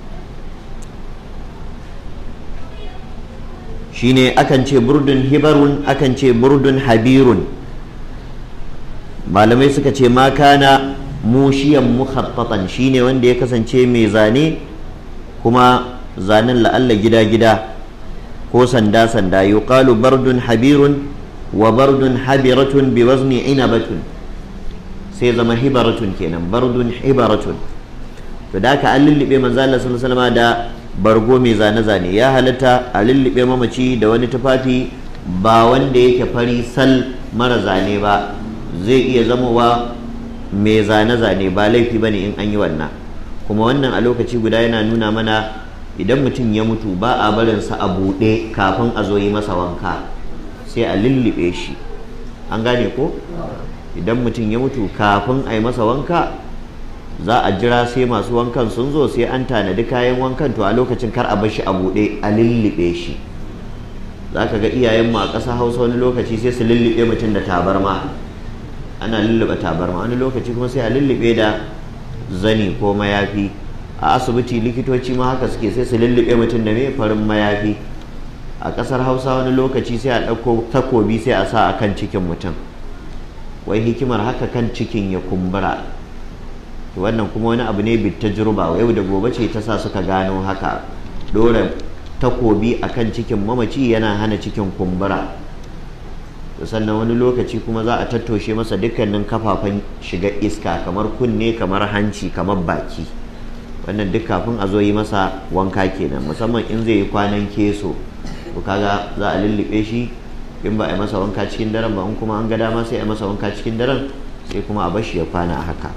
shine akan ce burdun hibarun, akan ce burdun habirun. Malamai suka ce ma kana mushiyan mukhattatan, shine wanda ya kasance mai zane kuma zanen la'alla gida-gida ko sanda-sanda. yuqalu bardun habirun wa bardun habiratun bi wazni inabatun, sai zama hibaratun kenan, bardun hibaratun. To da aka an lullube manzo Allah sallallahu alaihi wasallam da bargo mai zane-zane. Ya halatta a lullube mamaci da wani tufafi ba wanda yake fari sal mara zane ba, zai iya zamowa mai zane-zane, ba laifi bane in an yi wannan. Kuma wannan a lokaci guda yana nuna mana idan mutum ya mutu ba a barinsa a buɗe kafin a zo yi masa wanka, sai a lullube shi. An gane ko? Idan mutum ya mutu kafin a yi masa wanka za a jira sai masu wankan sun zo, sai an tanadi kayan wankan, to a lokacin kar a bar shi a buɗe, a lullube shi. Za ka ga iyayenmu a ƙasa Hausa wani lokaci sai su lullube mutum da tabarma, ana lullube tabarma, wani lokaci kuma sai a lullube da zani ko mayafi. A asibiti likitoci ma haka suke, sai su lullube mutum da mai farin mayafi. A ƙasar Hausa wani lokaci sai a ɗauko takobi sai a sa a kan cikin mutum, wai hikimar haka kan cikin ya kumbura. Wannan kuma wani abu ne bit tajruba, yau da gobe ce ta sa suka gano haka. Dora takobi akan cikin mamaci yana hana cikin kumbura. Sannan wani lokaci kuma za a tattoshe masa dukkanin kafafen shiga iska, kamar kunne, kamar hanci, kamar baki. Wannan duk kafin a zo yi masa wanka kenan, musamman in zai yi kwanan keso, to kaga za a lullube shi in ba a yi masa wanka cikin daren ba, in kuma an ga dama sai a yi masa wanka cikin daren, sai kuma a bar shi ya kwana a haka.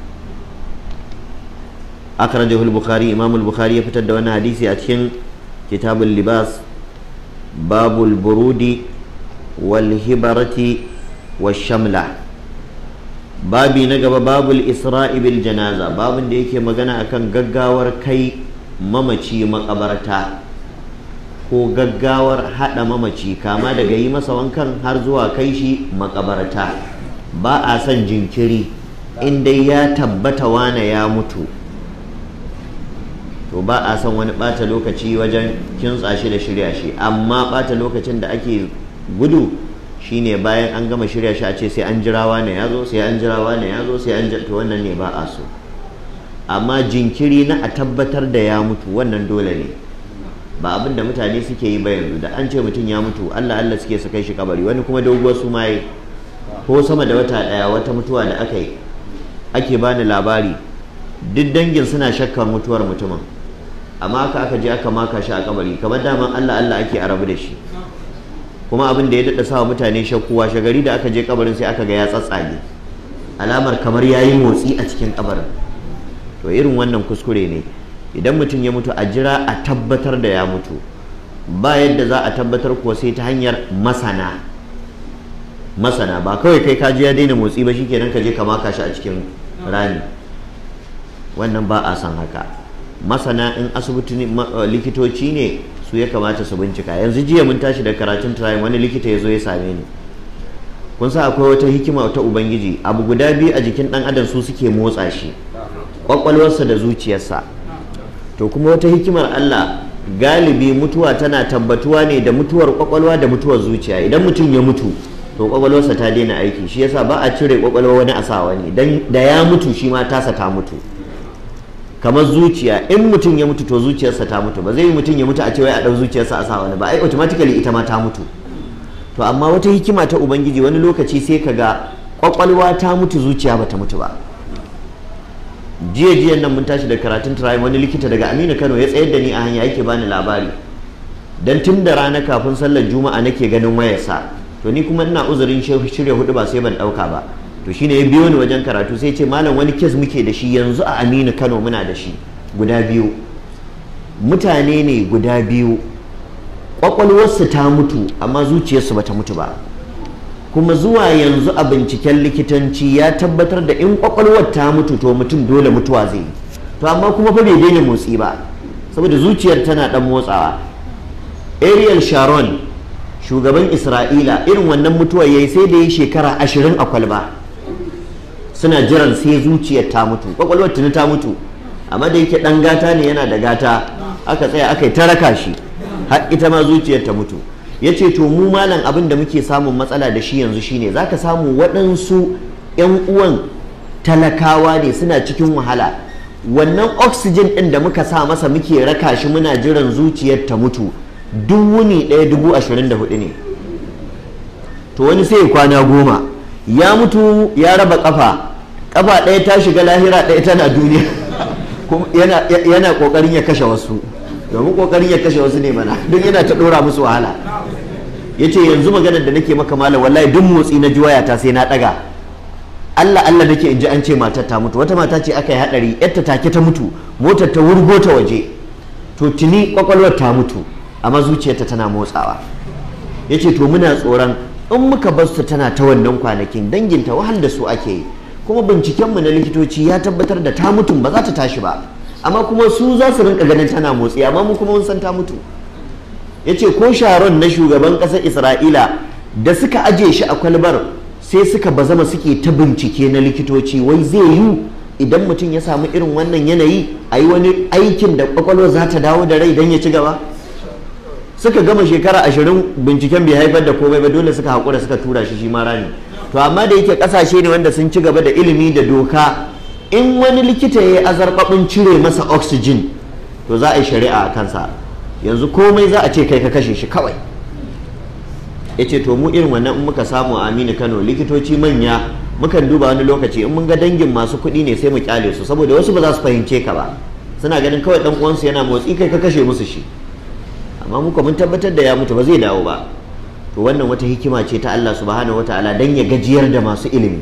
akhrajahu al-bukhari, imam al-bukhari ya fitar da wannan hadisi a cikin kitabul libas, babul burudi wal hibarati wash shamla. Babi na gaba babul isra'i bil janaza, babin da yake magana akan gaggawar kai mamaci makabarta ko gaggawar hada mamaci, kama daga yi masa wankan har zuwa kai shi makabarta. Ba a son jinkiri, in dai ya tabbata wane ya mutu, to ba a son wani ɓata lokaci wajen kintsa shi da shirya shi. Amma ɓata lokacin da ake gudu shine bayan an gama shirya shi a ce sai an jira wane ya zo, sai an jira wane ya zo, sai an jira, to wannan ne ba a so. Amma jinkiri na a tabbatar da ya mutu, wannan dole ne. Ba abin da mutane suke yi ba yanzu, da an ce mutum ya mutu Allah Allah suke su kai shi kabari, wani kuma doguwar su maye, ko sama da wata ɗaya wata mutuwa da aka yi ake bani labari, duk dangin suna shakkar mutuwar mutumin, amma aka je aka maka shi a kabari, kamar daman Allah Allah ake a rabu da shi. Kuma abin da ya daɗa sawa mutane shakkuwa, shagari da aka je kabarin sai aka ga ya tsatsage, alamar kamar ya yi motsi a cikin kabarin. To irin wannan kuskure ne. Idan mutum ya mutu a jira a tabbatar da ya mutu, ba yadda za a tabbatar kuwa sai ta hanyar masana. Ba kawai kai ka ji ya daina motsi ba shikenan ka je ka maka shi a cikin rami, wannan ba a san haka. Masana in asibiti likitoci ne, su ya kamata su bincika. Yanzu jiya mun tashi da karatun tirayin, wani likita ya zo ya same ni. Kun sa akwai wata hikima ta Ubangiji, abu guda biyu a jikin ɗan adam su suke motsa shi, ƙwaƙwalwarsa da zuciyarsa. To kuma wata hikimar Allah, galibi mutuwa tana tabbatuwa ne da mutuwar ƙwaƙwalwa da mutuwar zuciya. Idan mutum ya mutu to ƙwaƙwalwarsa ta daina aiki, shi yasa ba a cire ƙwaƙwalwa wani a sa wani, dan da ya mutu shi ma tasa ta mutu. kamar zuciya, in mutum ya mutu to zuciyarsa ta mutu. Ba zai yi mutum ya mutu a cewa a ɗau zuciyarsa a sa wani ba, ai automatically ita ma ta mutu. To amma wata hikima ta ubangiji, wani lokaci sai ka ga kwakwalwa ta mutu zuciya ba ta mutu ba. Jiyan nan mun tashi da karatun turayen, wani likita daga Aminu Kano ya tsayar da ni a hanya yake bani labari, dan tun da rana kafin sallar juma'a nake ganin wayarsa, to ni kuma ina uzurin shirya hudu ba sai ban ɗauka ba. To shine ya biyo ni wajen karatu sai ce malam wani kes muke da shi yanzu a Aminu Kano, muna da shi guda biyu, mutane ne guda biyu kwakwalwarsu ta mutu amma zuciyarsu bata mutu ba, kuma zuwa yanzu a binciken likitanci ya tabbatar da in kwakwalwar ta mutu to mutum dole mutuwa zai yi. To amma kuma fa bai daina motsi ba, saboda zuciyar tana dan motsawa. Ariel Sharon, shugaban Isra'ila, irin wannan mutuwar yayi sai da yi shekara 20 a kwalba, suna jiran sai zuciyar ta mutu, kwakwalwar tuni ta mutu, amma da yake dan gata ne, yana da gata, aka tsaya aka yi taraka shi har ita ma zuciyar ta mutu. Ya ce to mu malam abin da muke samun matsala da shi yanzu shine zaka samu waɗansu 'yan uwan talakawa ne suna cikin wahala, wannan oxygen ɗin da muka sa masa muke raka shi muna jiran zuciyar ta mutu duk wuni ɗaya 24,000 ne. To wani sai ya kwana 10 ya mutu ya raba kafa ɗaya ta shiga lahira, ɗaya tana duniya kuma yana ƙoƙarin ya kashe wasu, domin ƙoƙarin ya kashe wasu ne mana, don yana ta ɗora musu wahala. Ya ce yanzu maganar da nake maka malam wallahi duk motsi na ji wayata sai na ɗaga, Allah nake in ji an ce matar ta mutu. Wata mata ce aka yi haɗari, yadda take ta mutu, motar ta wurgo ta waje, to tuni kwakwalwar ta mutu amma zuciyarta tana motsawa. Ya ce to muna tsoron in muka bar su tana ta wannan kwanakin danginta wahal da su ake yi, kuma bincikenmu na likitoci ya tabbatar da ta mutum ba za ta tashi ba, amma kuma su za su rinka ganin tana motsi, amma mu kuma mun san ta mutu. Ya ce ko Sharon na shugaban ƙasar Isra'ila da suka aje shi a kwalbar sai suka bazama suke ta bincike na likitoci, wai zai yi idan mutum ya samu irin wannan yanayi a yi wani aikin da kwakwalwar za ta dawo da rai don ya ci gaba. Suka gama shekara 20 binciken bai haifar da komai ba, dole suka haƙura suka tura shi ma rami. To amma da yake ƙasashe ne wanda sun ci gaba da ilimi da doka, in wani likita ya yi azarbaɓin cire masa oxygen to za a yi shari'a a kansa, yanzu komai za a ce kai ka kashe shi kawai. Ya ce to mu irin wannan in muka samu a Aminu Kano likitoci manya mukan duba wani lokaci in mun ga dangin masu kuɗi ne sai mu kyale su, saboda wasu ba za su fahimce ka ba, suna ganin kawai dan uwansu yana motsi kai ka kashe musu shi, amma muka mun tabbatar da ya mutu ba zai dawo ba. To wannan wata hikima ce ta Allah subhanahu wataala dan ya gajiyar da masu ilimi,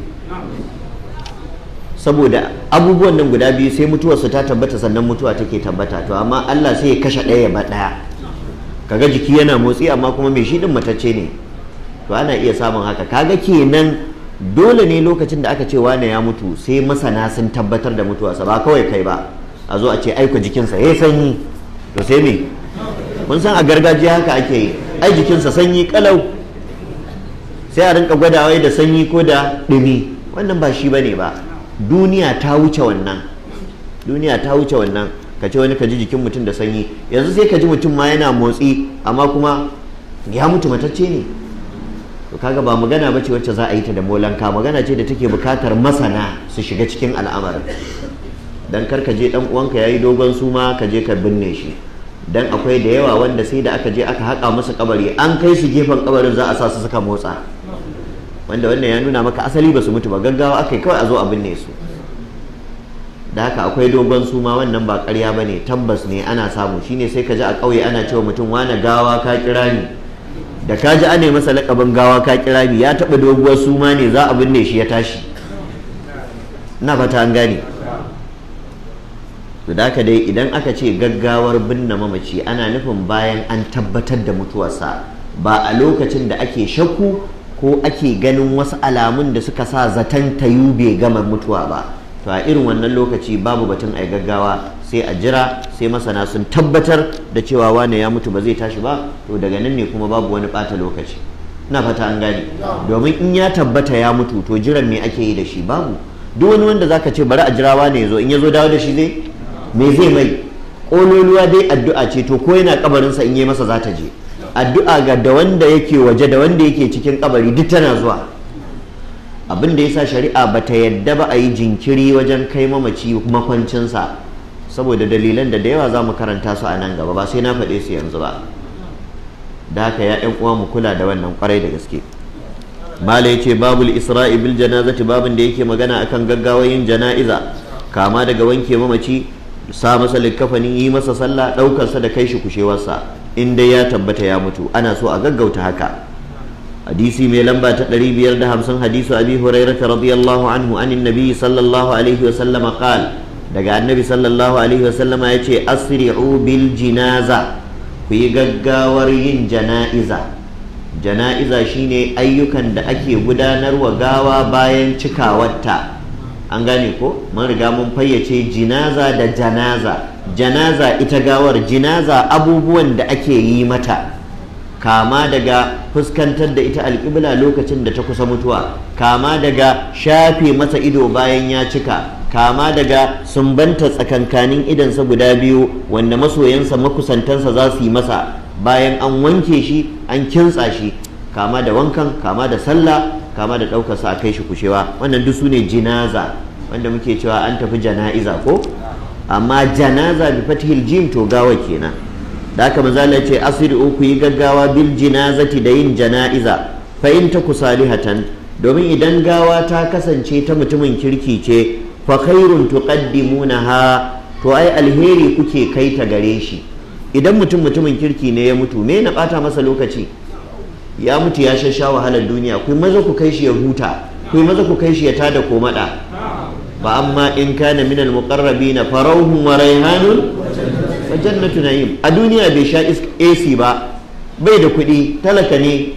saboda abubuwan nan guda biyu sai mutuwarsu ta tabbata sannan mutuwa take tabbata. To amma Allah sai ya kashe ɗaya ya ba ɗaya, kaga jiki yana motsi amma kuma mai shi din matacce ne. To ana iya samun haka, kaga kenan dole ne lokacin da aka ce wane ya mutu sai masana sun tabbatar da mutuwarsa, ba kawai kai ba a zo a ce aiko jikinsa ya sanyi, to sai me? Mun san a gargajiya haka ake yi, ai jikinsa sanyi kalau, sai a rinka gwadawa da sanyi ko da ɗumi. Wannan ba shi bane ba, duniya ta wuce wannan, duniya ta wuce wannan. Ka ce wani ka ji jikin mutum da sanyi, yanzu sai ka ji mutum ma yana motsi amma kuma ya mutu matacce ne. To kaga ba magana bace wacce za a yi ta da molanka, magana ce da take bukatar masana su shiga cikin al'amarin. Dan kar ka je dan uwanka yayi dogon suma ka je ka binne shi, dan akwai da yawa wanda sai da aka je aka haƙa musu kabari an kai su gefen kabarin za a sa su suka motsa, wanda wannan ya nuna maka asali ba su mutu ba, gaggawa aka yi kawai a zo a binne su. Da haka akwai dogon suma, wannan ba ƙarya ba ne, tabbas ne ana samu. Shine sai ka ji a ƙauye ana cewa mutum wane gawa ka kira ni, da ka ji ana masa laƙabin gawa ka kira ni, ya taɓa doguwar suma ne za a binne shi ya tashi. Ina fata an gane. To da haka dai idan aka ce gaggawar binne mamaci ana nufin bayan an tabbatar da mutuwarsa, ba a lokacin da ake shakku ko ake ganin wasu alamun da suka sa zaton tayu bai gama mutuwa ba. To a irin wannan lokaci babu batun ai gaggawa, sai a jira sai masana sun tabbatar da cewa wane ya mutu ba zai tashi ba, to daga nan ne kuma babu wani ɓata lokaci. Ina fata an gane, domin in ya tabbata ya mutu to jiran me ake yi da shi? Babu. Duk wani wanda zaka ce bari a jira wane ya zo, in ya zo dawo da shi zai me zai mai? Ƙololuwa dai addu'a ce, to ko yana kabarinsa in yi masa za ta je. Addu'a ga da wanda yake waje da wanda yake cikin kabari duk tana zuwa. Abin da yasa shari'a bata yadda ba a yi jinkiri wajen kai mamaci makwancinsa, saboda dalilan da yawa za mu karanta su a nan gaba, ba sai na faɗe su yanzu ba. Da haka ya ƴan uwa mu kula da wannan kwarai da gaske. Mala yace babul isra'i bil janazati, babin da yake magana akan gaggawa yin jana'iza, kama daga wanke mamaci, sa masa likkafani, yi masa sallah, ɗaukar sa da kai shi kushewarsa, in dai ya tabbata ya mutu ana so a gaggauta haka. hadisi mai lamba ta 550 hadisu abi hurairah radiyallahu anhu anin nabi sallallahu alaihi wasallam qala, daga annabi sallallahu alaihi wasallam yace asri'u bil jinaza, ku yi gaggawar yin jana'iza. Jana'iza shine ayyukan da ake gudanarwa gawa bayan cikawarta, an gane ko? Mun riga mun fayyace jinaza da janaza. Janaza ita gawar, jinaza abubuwan da ake yi mata, kama daga fuskantar da ita alƙibla lokacin da ta kusa mutuwa, kama daga shafe masa ido bayan ya cika, kama daga sumbanta tsakankanin idansa guda biyu wanda masoyansa makusantansa za su yi masa bayan an wanke shi an kintsa shi, kama da wankan, kama da sallah, kama da ɗaukarsa a kai shi kushewa. Wannan duk su ne jinaza, wanda muke cewa an tafi jana'iza ko? Amma janaza bi fatihil jim to gawa kenan. Da haka manzo Allah ce asri'u, ku yi gaggawa bil jinazati, da yin jana'iza, fa in taku salihatan, domin idan gawa ta kasance ta mutumin kirki ce, fa khairun tuqaddimunaha, to ai alheri kuke kai ta gare shi. Idan mutumin kirki ne ya mutu, me na bata masa lokaci? Ya mutu ya shasha wahalar duniya, ku maza ku kai shi ya huta, ku maza ku kai shi ya tada komada. Fa amma in kana minal muqarrabina farauhun wa rayhanun wa jannatu na'im. A duniya bai sha AC ba, bai da kuɗi, talaka ne,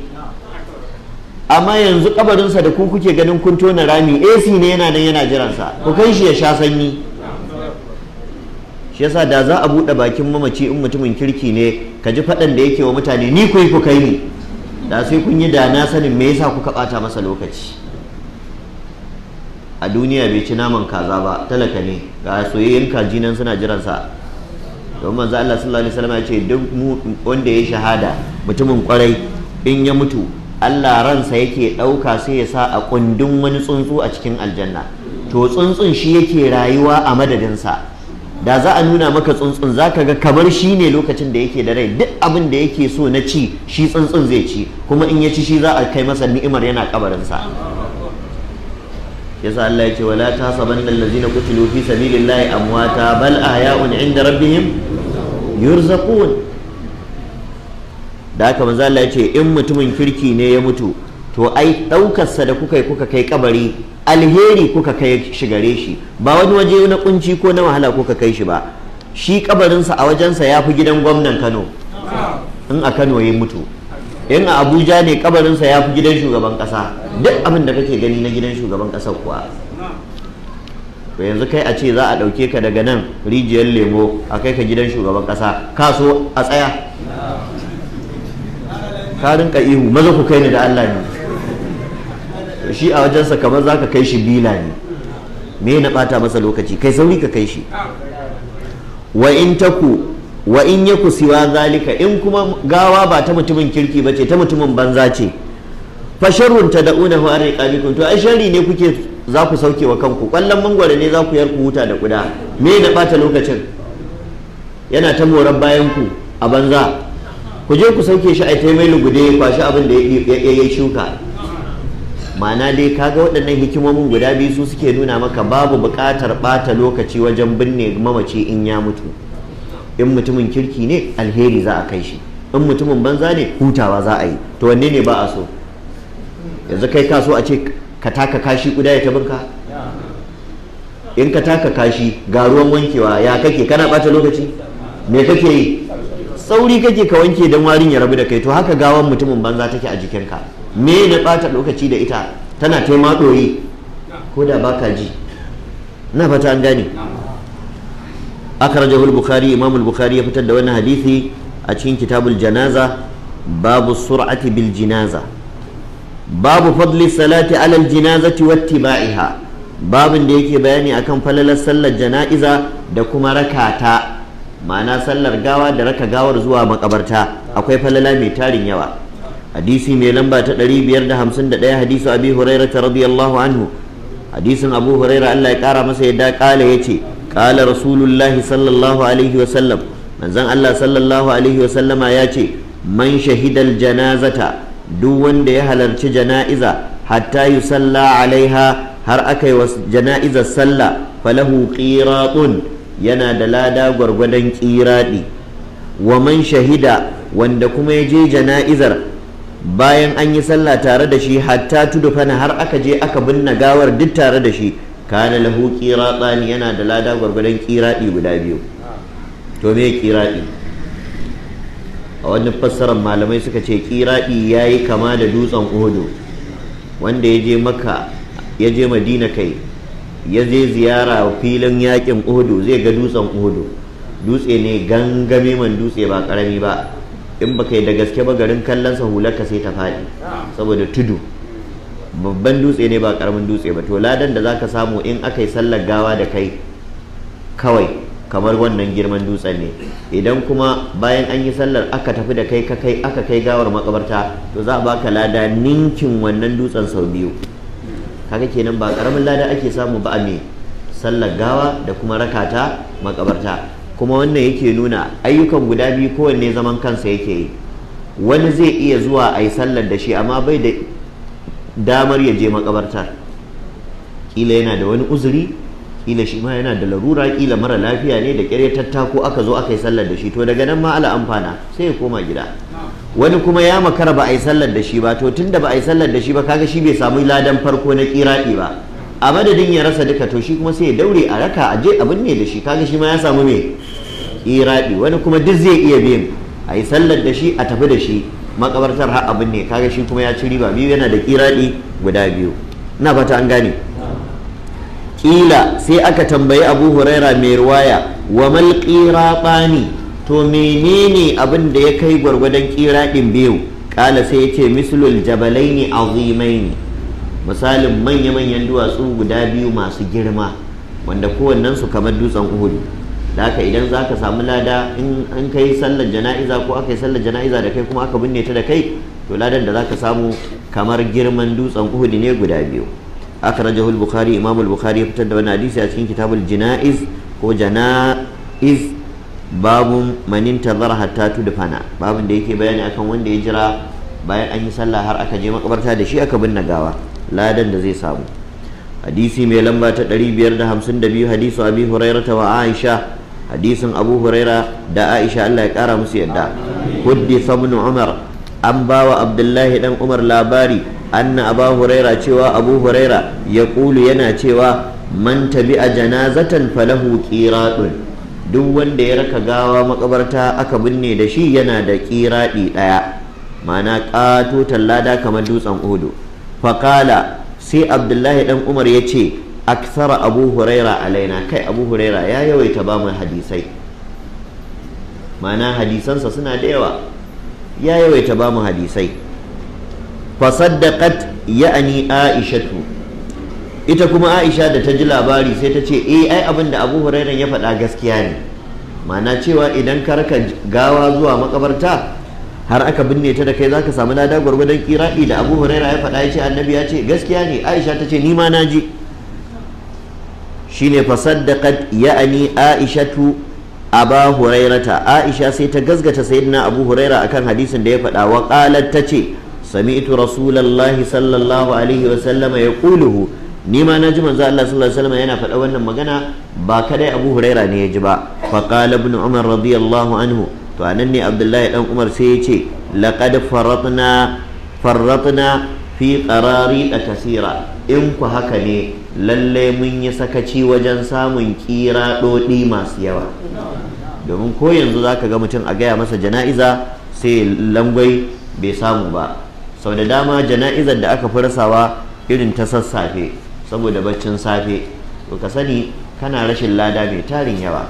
amma yanzu kabarinsa da ku kuke ganin kun tona rami, AC ne yana nan yana jiransa, ku kai shi ya sha sanyi. Shi yasa da za a buɗe bakin mamaci in mutumin kirki ne, ka ji faɗan da yake wa mutane, ni ku yi ku kai ni, da sai kun yi da na sanin me yasa kuka ɓata masa lokaci. A duniya bai ci naman kaza ba, talaka ne, ga soyayyen kaji nan suna jiransa. Don manzo Allah sallallahu alaihi wasallam ya ce duk wanda ya shahada, mutumin kwarai, in ya mutu Allah ransa yake ɗauka sai ya sa a kundin wani tsuntsu a cikin aljanna, to tsuntsun shi yake rayuwa a madadinsa. Da za a nuna maka tsuntsun za ka ga kamar shi ne lokacin da yake da rai, duk abin da yake so na ci shi tsuntsun zai ci, kuma in ya ci shi za a kai masa ni'imar yana kabarinsa. Yasa Allah ya ce wala tasabanna allazina qutilu fi sabilillahi amwata bal ahya'un 'inda rabbihim yurzaqun. Da haka manzo Allah ya ce in mutumin kirki ne ya mutu, to ai ɗaukarsa da kuka kai kabari alheri kuka kai shi gare shi, ba wani waje na kunci ko na wahala kuka kai shi ba. Shi kabarinsa a wajensa ya fi gidan gwamnan Kano, in a Kano ya mutu. In a Abuja ne kabarinsa ya fi gidan shugaban ƙasa, duk abin da kake gani na gidan shugaban ƙasar kuwa. To yanzu kai a ce za a ɗauke ka daga nan rijiyar lemo a kai ka gidan shugaban ƙasa, ka so a tsaya? Ka rinka ihu maza ku kai ni da Allah ne. Shi a wajensa kamar za ka kai shi bila ne, me na ɓata masa lokaci, kai sauri ka kai shi. Wa in yaku siwa zalika, in kuma gawa ba ta mutumin kirki ba ce, ta mutumin banza ce, fa sharrun tad'unahu an riqabikum, to ai sharri ne kuke za ku sauke wa kanku, kwallon mangwara ne za ku yarku huta da kuda, me na ɓata lokacin? Yana ta moran bayan ku a banza, ku je ku sauke shi a ta mai lugude, kwashi abin da ya shuka. Ma'ana dai kaga waɗannan hikimomin guda biyu su suke nuna maka babu buƙatar ɓata lokaci wajen binne mamaci in ya mutu. In mutumin kirki ne alheri za a kai shi, in mutumin banza ne hutawa za a yi. To wanne ne ba a so? Yanzu kai ka so a ce ka taka kashi guda ya tabinka? In ka taka kashi ga ruwan wankewa ya kake, kana ɓata lokaci? Me kake yi? Sauri kake ka wanke don warin ya rabu da kai. To haka gawan mutumin banza take a jikinka, me na ɓata lokaci da ita? Tana taima ɗoyi ko da baka ji. Na fata an gane. Akhrajahu al-Bukhari, Imam al-Bukhari ya fitar da wannan hadisi a cikin kitabul janaza, babu sur'ati bil jinaza, babu fadli salati ala al-jinazati wattiba'iha, babin da yake bayani akan falalar sallar jana'iza da kuma rakata, ma'ana sallar gawa da raka gawar zuwa makabarta akwai falala mai tarin yawa. Hadisi mai lamba ta 551 hadisu Abi Hurairah radiyallahu anhu, hadisin Abu Hurairah Allah ya kara masa yadda kala yace qala rasulullahi sallallahu alaihi wa sallam manzon Allah sallallahu alaihi wa sallama ya ce man shahidal janazata duk wanda ya halarci jana'iza hatta yusalla alaiha har aka yi wa jana'izar sallah falahu qiratun yana da lada gwargwadon qiradi wa man shahida wanda kuma ya je jana'izar bayan an yi sallah tare da shi hatta tudufana har aka je aka binne gawar duk tare da shi kana lahu qiratani yana da lada gwargwadon qiradi guda biyu to me qiradi a wannan fassarar malamai suka ce qiradi yayi kama da dutsen Uhud wanda ya je Makka ya je Madina kai ya je ziyara filin yakin Uhud zai ga dutsen Uhud dutse ne gangame man dutse ba karami ba in baka yi da gaske ba garin kallon sa hularka sai ta faɗi saboda tudu babban dutse ne ba karamin dutse ba to ladan da zaka samu in aka yi sallar gawa da kai kawai kamar wannan girman dutsen ne idan kuma bayan an yi sallar aka tafi da kai aka kai gawar makabarta to za a baka lada ninkin wannan dutsen sau biyu kaga kenan ba karamin lada ake samu ba a me sallar gawa da kuma rakata makabarta kuma wannan yake nuna ayyukan guda biyu kowanne zaman kansa yake yi wani zai iya zuwa a yi sallar da shi amma bai da damar ya je makabartar kila yana da wani uzuri kila shi ma yana da larura kila mara lafiya ne da kyare tattako aka zo aka yi sallar da shi to daga nan ma ala amfana sai ya koma gida wani kuma ya makara ba a yi sallar da shi ba to tunda ba a yi sallar da shi ba kaga shi bai samu ladan farko na kiradi ba a madadin ya rasa duka to shi kuma sai ya daure a raka a je abin ne da shi kaga shi ma ya samu me kiradi wani kuma duk zai iya biyan a yi sallar da shi a tafi da shi makabartar har abin ne kaga shi kuma ya ci riba biyu yana da kiradi guda biyu ina fata an gane kila sai aka tambayi Abu Huraira mai ruwaya wa mal qiratani to menene abin da ya kai gwargwadon kiradin biyu kala sai yace mislul jabalaini azimaini misalin manya-manyan duwatsu guda biyu masu girma wanda kowannen su kamar dutsen Uhud da haka idan zaka samu lada in an kai sallar jana'iza ko aka yi sallar jana'iza da kai kuma aka binne ta da kai to ladan da zaka samu kamar girman dutsen Uhud ne guda biyu akhrajahu al-Bukhari Imam al-Bukhari ya fitar da wannan hadisi a cikin kitabul janaiz ko janaiz babun man intazara hatta tudfana babun da yake bayani akan wanda ya jira bayan an yi sallah har aka je makabarta da shi aka binne gawa ladan da zai samu hadisi mai lamba ta 552 hadisu Abi Hurairah wa Aisha hadisin Abu Huraira da Aisha Allah ya kara musu yadda huddisa ibn Umar an bawa Abdullahi dan Umar labari anna Abu Huraira cewa Abu Huraira ya kulu yana cewa man tabi'a janazatan falahu qiratun duk wanda ya raka gawa makabarta aka binne da shi yana da qiradi daya ma'ana katotan lada kamar dutsen Uhud faqala sai Abdullahi dan Umar ya ce aksara Abu Huraira alaina kai Abu Huraira ya yawaita ba mu hadisai ma'ana hadisansa suna da yawa ya yawaita ba mu hadisai fasaddaqat ya'ni Aishatu ita kuma Aisha da ta ji labari sai ta ce ai abin da Abu Huraira ya faɗa gaskiya ne ma'ana cewa idan ka raka gawa zuwa makabarta har aka binne ta da kai zaka samu lada gwargwadon kiradi da Abu Huraira ya faɗa ya ce annabi ya ce gaskiya ne Aisha ta ce ni ma na ji shine fasaddaqat ya'ni Aishatu Aba Hurairata Aisha sai ta gazgata sayyidina Abu Huraira akan hadisin da ya faɗa wa qalat tace sami'tu rasulullahi sallallahu alaihi wa sallam yaquluhu ni ma naji manzo Allah sallallahu alaihi wa sallam yana faɗa wannan magana ba kadai Abu Huraira ne ya ji ba fa qala ibn Umar radiyallahu anhu to anan ne Abdullahi dan Umar sai ya ce laqad farratna fi qarari kasira in ku haka ne lalle mun yi sakaci wajen samun kiraɗoɗi masu yawa domin ko yanzu zaka ga mutum a gaya masa jana'iza sai langwai bai samu ba sau da dama jana'izar da aka fi rasawa irin ta sassafe saboda baccin safe to ka sani kana rashin lada mai tarin yawa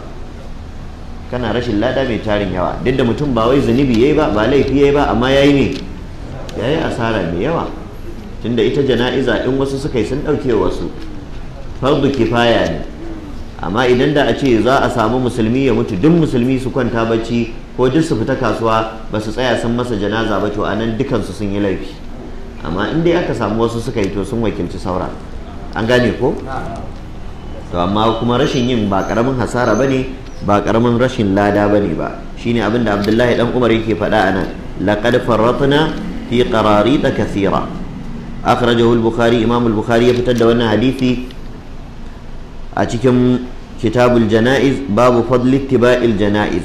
duk da mutum ba wai zunubi yayi ba laifi yayi ba amma yayi ne yayi asara mai yawa tunda ita jana'iza in wasu suka yi sun ɗauke wasu fardu kifaya ne amma idan da a ce za a samu musulmi ya mutu duk musulmi su kwanta bacci ko duk su fita kasuwa ba su tsaya sun masa janaza ba to anan dukansu sun yi laifi amma in dai aka samu wasu suka yi to sun wakilci saura an gane ko to amma kuma rashin yin ba karamin hasara bane, ba karamin rashin lada bane ba. Shine abin da Abdullahi dan Umar yake faɗa anan, laqad farratna fi qararita kathira. Akhrajahu al-Bukhari, Imam al-Bukhari ya fitar da wannan hadisi a cikin kitabul janaiz, babu fadli ittiba'il janaiz,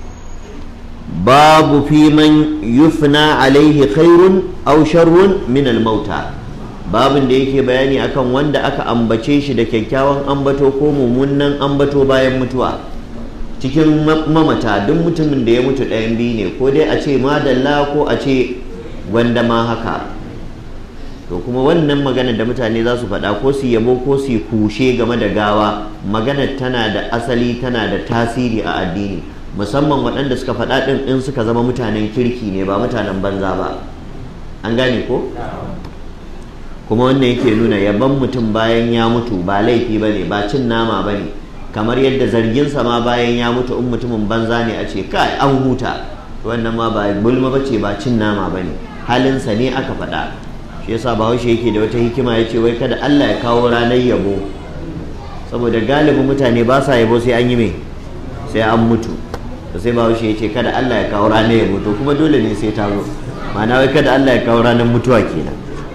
babu fi man yufna alaihi khairun aw sharrun min al-mauta, babin da yake bayani akan wanda aka ambace shi da kyakkyawan ambato ko mummunan ambato bayan mutuwa. Cikin mamata duk mutumin da ya mutu ɗayan biyu ne, ko dai a ce madalla ko a ce gwanda ma haka. To kuma wannan maganar da mutane za su faɗa ko su yabo ko su kushe game da gawa, maganar tana da asali, tana da tasiri a addini, musamman waɗanda suka faɗa ɗin in suka zama mutanen kirki ne ba mutanen banza ba. An gane ko? Kuma wannan yake nuna yaban mutum bayan ya mutu ba laifi ba ne, ba cin nama ba ne, kamar yadda zarginsa ma bayan ya mutu in mutumin banza ne a ce kai an huta, wannan ma ba gulma ba ce, ba cin nama ba ne, halinsa ne aka faɗa. Shi yasa Bahaushe yake da wata hikima ya ce wai kada Allah ya kawo ranar yabo, saboda galibin mutane ba sa yabo sai an yi mai, sai an mutu. To sai Bahaushe ya ce kada Allah ya kawo ranar yabo, to kuma dole ne sai ta zo, ma'ana wai kada Allah ya kawo ranar mutuwa kenan.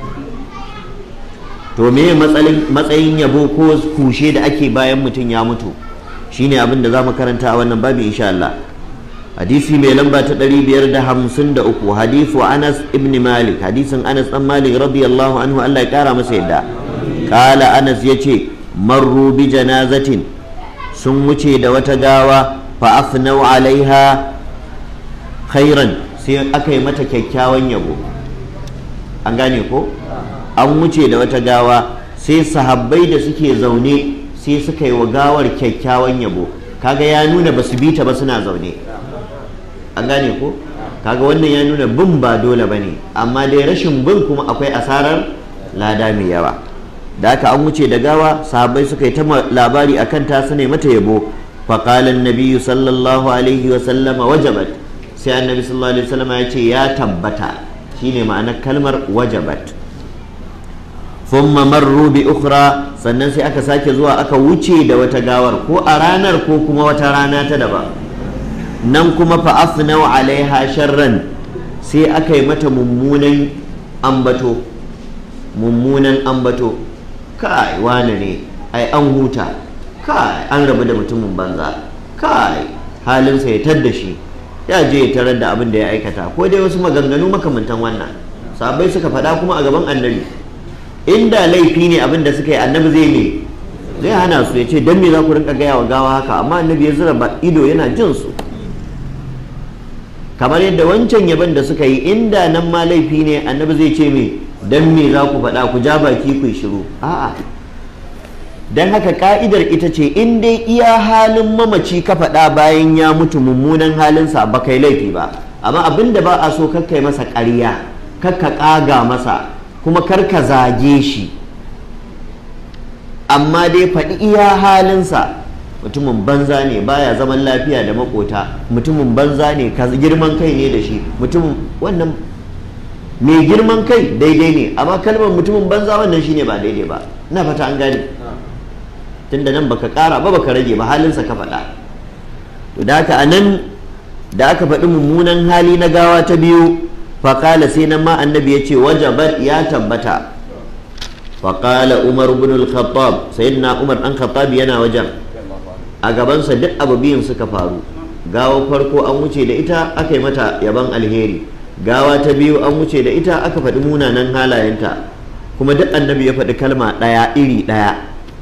To me matsayin yabo ko kushe da ake bayan mutum ya mutu? Shine abin da zamu karanta a wannan babu insha Allah. Hadisi mai lamba ta 553, hadisu Anas ibn Malik, hadisin Anas dan Malik radiyallahu anhu, Allah ya kara masa yadda. Kala Anas yace marru bi janazatin, sun wuce da wata gawa, fa afnau alaiha khairan, sai aka yi mata kyakkyawan yabo. An gane ko? An wuce da wata gawa, sai sahabbai da suke zaune sai suka yi wa gawar kyakkyawan yabo. Kaga ya nuna basu bi ta ba, suna zaune. An gane ko? Kaga wannan ya nuna bin ba dole bane, amma dai rashin bin kuma akwai asarar lada mai yawa. Da haka an wuce da gawa, sahabbai suka yi ta labari akan ta, su ne mata yabo. Fa qala an-nabiy sallallahu alaihi wa sallama wajabat, sai annabi sallallahu alaihi wa sallama ya ce ya tabbata, shine ma'anar kalmar wajabat. Thumma marru bi ukhra, sannan sai aka sake zuwa aka wuce da wata gawar, ko a ranar ko kuma wata rana ta daban. Nan kuma fa afnau alaiha sharran, sai aka yi mata mummunan ambato, kai wane ne, ai an huta, kai an rabu da mutumin banza, kai halinsa ya tadda shi, ya je ya tarar da abin da ya aikata, ko dai wasu maganganu makamantan wannan. Sahabbai suka faɗa kuma a gaban annabi. Inda laifi ne abin da suka yi, annabi zai hana su, ya ce dan me za ku rinka gaya wa gawa haka, amma annabi ya zura ido yana jin su. Kamar yadda wancan yaban da suka yi, inda nan ma laifi ne, annabi zai ce me dan me za ku faɗa, ku ja baki ku shiru. A'a, dan haka ka'idar ita ce in dai iya halin mamaci ka faɗa bayan ya mutu, mummunan halinsa, ba kai laifi ba. Amma abin da ba a so, kakkai masa ƙarya, kakka ƙaga masa, kuma karka zage shi, amma dai faɗi iya halinsa. Mutumin banza ne, baya zaman lafiya da makota, mutumin banza ne, girman kai ne da shi, mutumin wannan mai girman kai daidai ne, amma kalmar mutumin banza wannan shine ba daidai ba. Ina fata an gane, tunda nan baka ƙara ba baka rage ba, halinsa ka faɗa. To da haka anan da aka faɗi mummunan hali na gawa ta biyu, faƙala sai nan ma annabi ya ce wajabat, ya tabbata. faƙala Umar ibn al-Khattab, sayyidina Umar ɗan Khattab yana wajen, a gabansa duk abu biyun suka faru. Gawa farko an wuce da ita, aka yi mata yaban alheri. Gawa ta biyu an wuce da ita, aka faɗi munanan halayenta, kuma duk annabi ya faɗi kalma ɗaya iri ɗaya.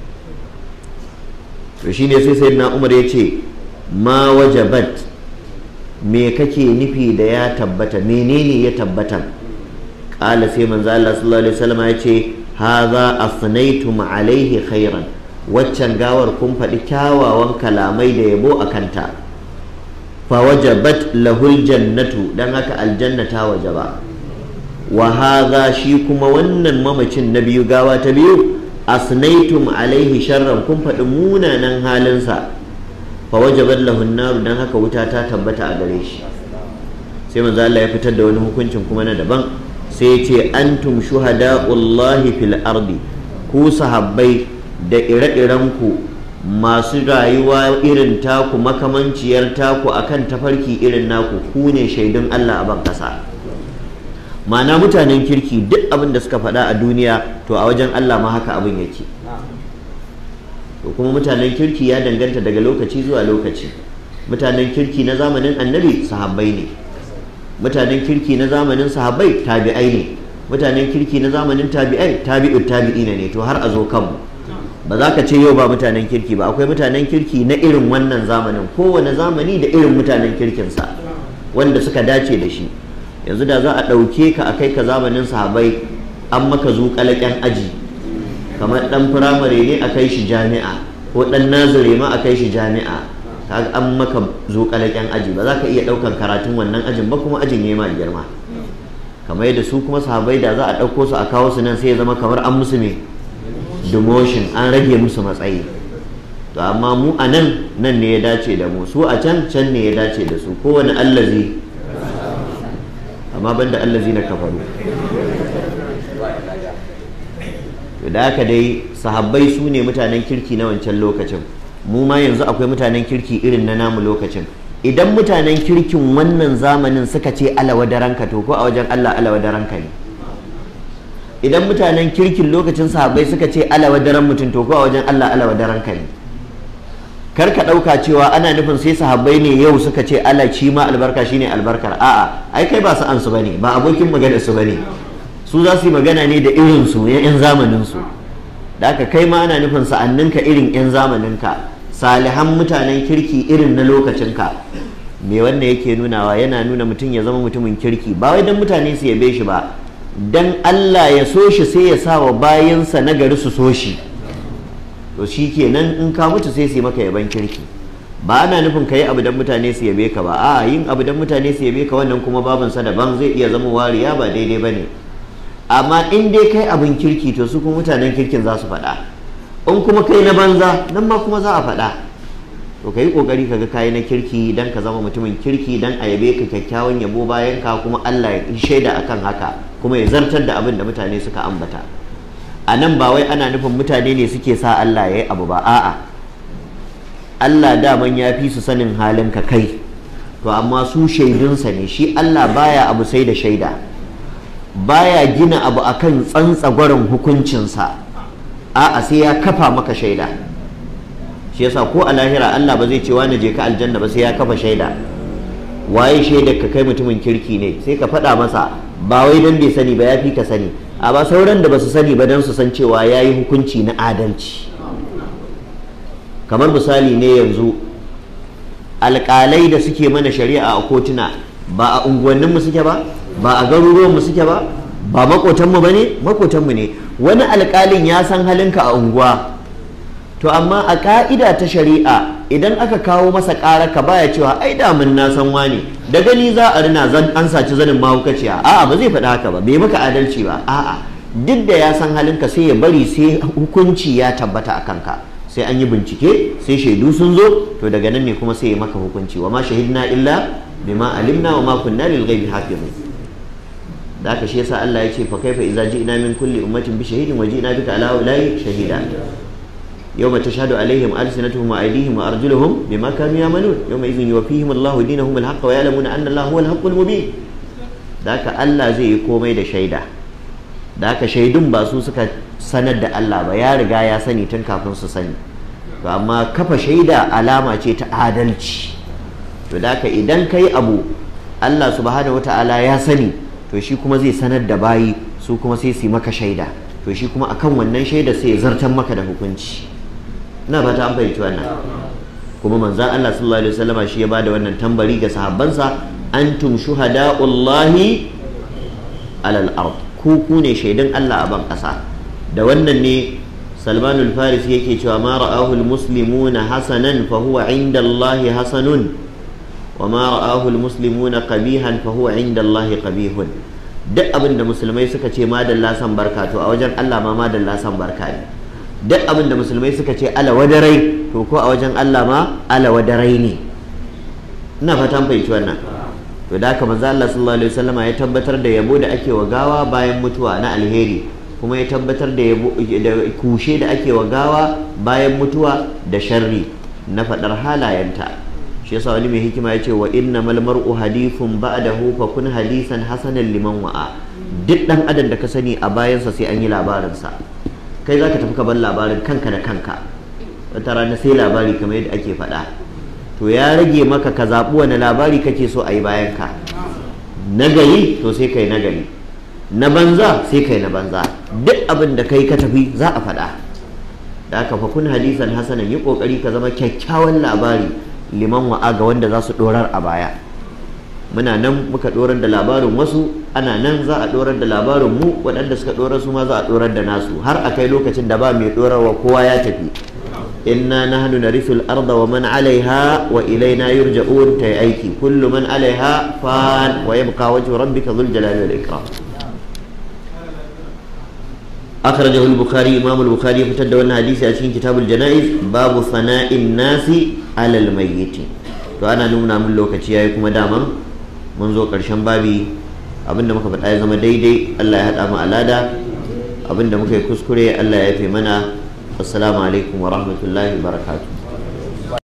To shine sai sayyidina Umar ya ce ma wajabat, me kake nufi da ya tabbata, menene ya tabbata? Ƙala sai manzo Allah sallallahu alaihi wasallam ya ce hadha afnaytum alaihi khairan, waccan gawar kun faɗi kyawawan kalamai da yabo a kanta. Fa wajabat lahul jannatu, dan haka aljanna ta wajaba. Wa hadha, shi kuma wannan mamacin na biyu, gawa ta biyu, asnaytum alaihi sharran, kun faɗi munanan halinsa. Fa wajabat lahun nar, dan haka wuta ta tabbata a gare shi. Sai manzo Allah ya fitar da wani hukuncin kuma na daban, sai ya ce antum shuhada'ullahi fil ardi, ku sahabbai da ire-irenku masu rayuwa irin taku makamanciyar taku akan tafarki irin naku ku ne shaidun Allah a ban kasa. Ma'ana mutanen kirki duk abin da suka faɗa a duniya to a wajen Allah ma haka abin yake. To kuma mutanen kirki ya danganta daga lokaci zuwa lokaci. Mutanen kirki na zamanin annabi sahabbai ne, mutanen kirki na zamanin sahabbai tabi'ai ne, mutanen kirki na zamanin tabi'ai tabi'ut tabi'ina ne. To har a zo kanmu ba za ka ce yau ba mutanen kirki ba, akwai mutanen kirki na irin wannan zamanin, kowane zamani da irin mutanen kirkinsa wanda suka dace da shi. Yanzu da za a ɗauke ka a kai ka zamanin sahabbai, an maka zuƙalaƙen aji, kamar ɗan firamare ne a kai shi jami'a, ko ɗan nazire ma a kai shi jami'a, kaga an maka zuƙalaƙen aji, ba za ka iya ɗaukan karatun wannan ajin ba, kuma ajin ya yi ma girma. Kamar yadda su kuma sahabbai da za a ɗauko su a kawo su nan sai ya zama kamar an musu me demotion, an rage musu matsayi. To amma mu a nan ne ya dace da mu, su a can ne ya dace da su, kowane allazi, amma banda allazi na kafaru. To da haka dai sahabbai su ne mutanen kirki na wancan lokacin, mu ma yanzu akwai mutanen kirki irin na namu lokacin. Idan mutanen kirkin wannan zamanin suka ce alawa da ranka, to ko a wajen Allah alawa da ranka ne. Idan mutanen kirkin lokacin sahabbai suka ce alawa da ran mutum, to ko a wajen Allah alawa da ranka ne. Kar ka ɗauka cewa ana nufin sai sahabbai ne yau suka ce Allah shi ma albarka shine albarkar. A'a, ai kai ba sa'an su bane, ba abokin magana su bane. Su za su yi magana ne da irin su, yan zamanin su. Da haka kai ma ana nufin sa'anninka irin yan zamaninka, salihan mutanen kirki irin na lokacinka. Me wannan yake nunawa? Yana nuna mutum ya zama mutumin kirki, ba wai dan mutane su yabe shi ba, dan Allah ya so shi sai ya sa wa bayansa nagari su so shi. To shi kenan in ka mutu sai su yi maka yaban kirki. Ba ana nufin ka yi abu don mutane su yabe ka ba, a yin abu don mutane su yabe ka wannan kuma babansa daban, zai iya zama wariya, ba daidai ba ne. Amma in dai kai abin kirki, to su kuma mutanen kirkin za su faɗa. In kuma kai na banza, nan ma kuma za a faɗa. To ka yi ƙoƙari ka ga kayi na kirki don ka zama mutumin kirki, don a yabe ka kyakkyawan yabo bayan ka, kuma Allah ya shaida akan haka, kuma ya zartar da abin da mutane suka ambata. A nan ba wai ana nufin mutane ne suke sa Allah ya yi abu ba, a'a, Allah daman ya fi su sanin halin ka kai, to amma su shaidunsa ne. Shi Allah baya abu sai da shaida, baya gina abu akan tsantsagwaron hukuncinsa, a'a sai ya kafa maka shaida. Shi yasa ko a lahira Allah ba zai ce wani je ka aljanna ba, sai ya kafa shaida. Waye shaidar ka kai mutumin kirki ne, sai ka faɗa masa, ba wai dan bai sani ba, ya fi ka sani, a ba sauran da ba su sani ba don su san cewa ya yi hukunci na adalci. Kamar misali ne yanzu alƙalai da suke mana shari'a a kotuna, ba a unguwanninmu suke ba, ba a garuruwanmu suke ba, ba maƙotanmu ba ne, maƙotanmu ne. Wani alƙalin ya san halinka a unguwa, to amma a ƙa'ida ta shari'a idan aka kawo masa ƙara ka baya cewa ai damun na san wani, da gani za a rina an saci zanin mahaukaciya, a'a ba zai faɗa haka ba, bai maka adalci ba. A'a, duk da ya san halinka sai ya bari sai hukunci ya tabbata a kanka, sai an yi bincike, sai shaidu sun zo, to daga nan ne kuma sai ya maka hukunci. Wa ma shahidna illa bima alimna wa ma kunna lil ghaibi hafizun. Da haka shi yasa Allah ya ce fa kaifa idza ji'na min kulli ummatin bi shahidin wa ji'na bika ala ulai shahida. يوم تشهد عليهم ألسنتهم وأيديهم وأرجلهم بما كانوا يعملون يومئذ يوفيهم الله دينهم الحق ويعلمون أن الله هو الحق المبين. ذاك الله زي komai da shaida, da haka shaidun ba su suka sanar da Allah ba, ya riga ya sani tun kafin su sani. To amma kafa shaida alama ce ta adalci. To da haka idan kai abu Allah subhanahu wataala ya sani, to shi kuma zai sanar da bayi, su kuma sai su yi maka shaida, to shi kuma akan wannan shaida sai ya zartar maka da hukunci. Ina fata an fahimci wannan. Kuma manzon Allah sallallahu alaihi wasallama shi ya bada wannan tambari ga sahabbansa, antum shuhada'ullahi alal ard, ku ne shaidan Allah a ban ƙasa. Da wannan ne Salmanul Farisi yake cewa ma ra'ahu almuslimuna hasanan fa huwa 'inda Allahi hasanun, wa ma ra'ahu almuslimuna qabihan fa huwa 'inda Allahi qabihun. Duk abin da musulmai suka ce madalla san barka, to a wajen Allah ma madalla san barka ne. Duk abin da musulmai suka ce ala wadarai, to ko a wajen Allah ma ala wadarai ne. Ina fatan fahimci wannan. To da haka manzo Allah sallallahu alaihi wasallama ya tabbatar da yabo da ake wa gawa bayan mutuwa na alheri, kuma ya tabbatar da kushe da ake wa gawa bayan mutuwa da sharri na faɗar halayenta. shi yasa wani mai hikima ya ce wa innamal mar'u hadithun ba'dahu fa kun hadisan hasanan liman wa'a. duk dan adam da ka sani a bayansa sai an yi labarinsa. kai zaka tafi ka bar labarin kanka da kanka, wata rana sai labari kamar yadda ake faɗa. to ya rage maka ka zaɓi wani labari kake so a yi bayan ka. nagari to sai kai nagari, na banza sai kai na banza. duk abin da kai ka tafi za a faɗa. da aka fa kun hadisan hasanan, yi kokari ka zama kyakkyawan labari liman wa'a ga wanda za su dorar a baya. muna nan muka dorar da labarin wasu, ana nan za a dorar da labarin mu, waɗanda suka dorar su ma za a dorar da nasu, har a kai lokacin da ba mai dorarwa, kowa ya tafi. inna nahnu narithul arda wa man alaiha wa ilaina yurja'un. ta aiki kullu man alaiha fan wa yabqa wajhu rabbika dhul jalali wal ikram. akhrajahu al-bukhari, imam al-bukhari ya fitar da wannan hadisi a cikin kitabul janaiz, babu sana'in nasi alal mayyit. to ana nuna mun lokaci yayi kuma daman mun zo karshen babi. abinda muka faɗa ya zama daidai, Allah ya hada mu alada. abinda muka yi kuskure Allah ya yafe mana. assalamu alaikum wa rahmatullahi wa barakatuh.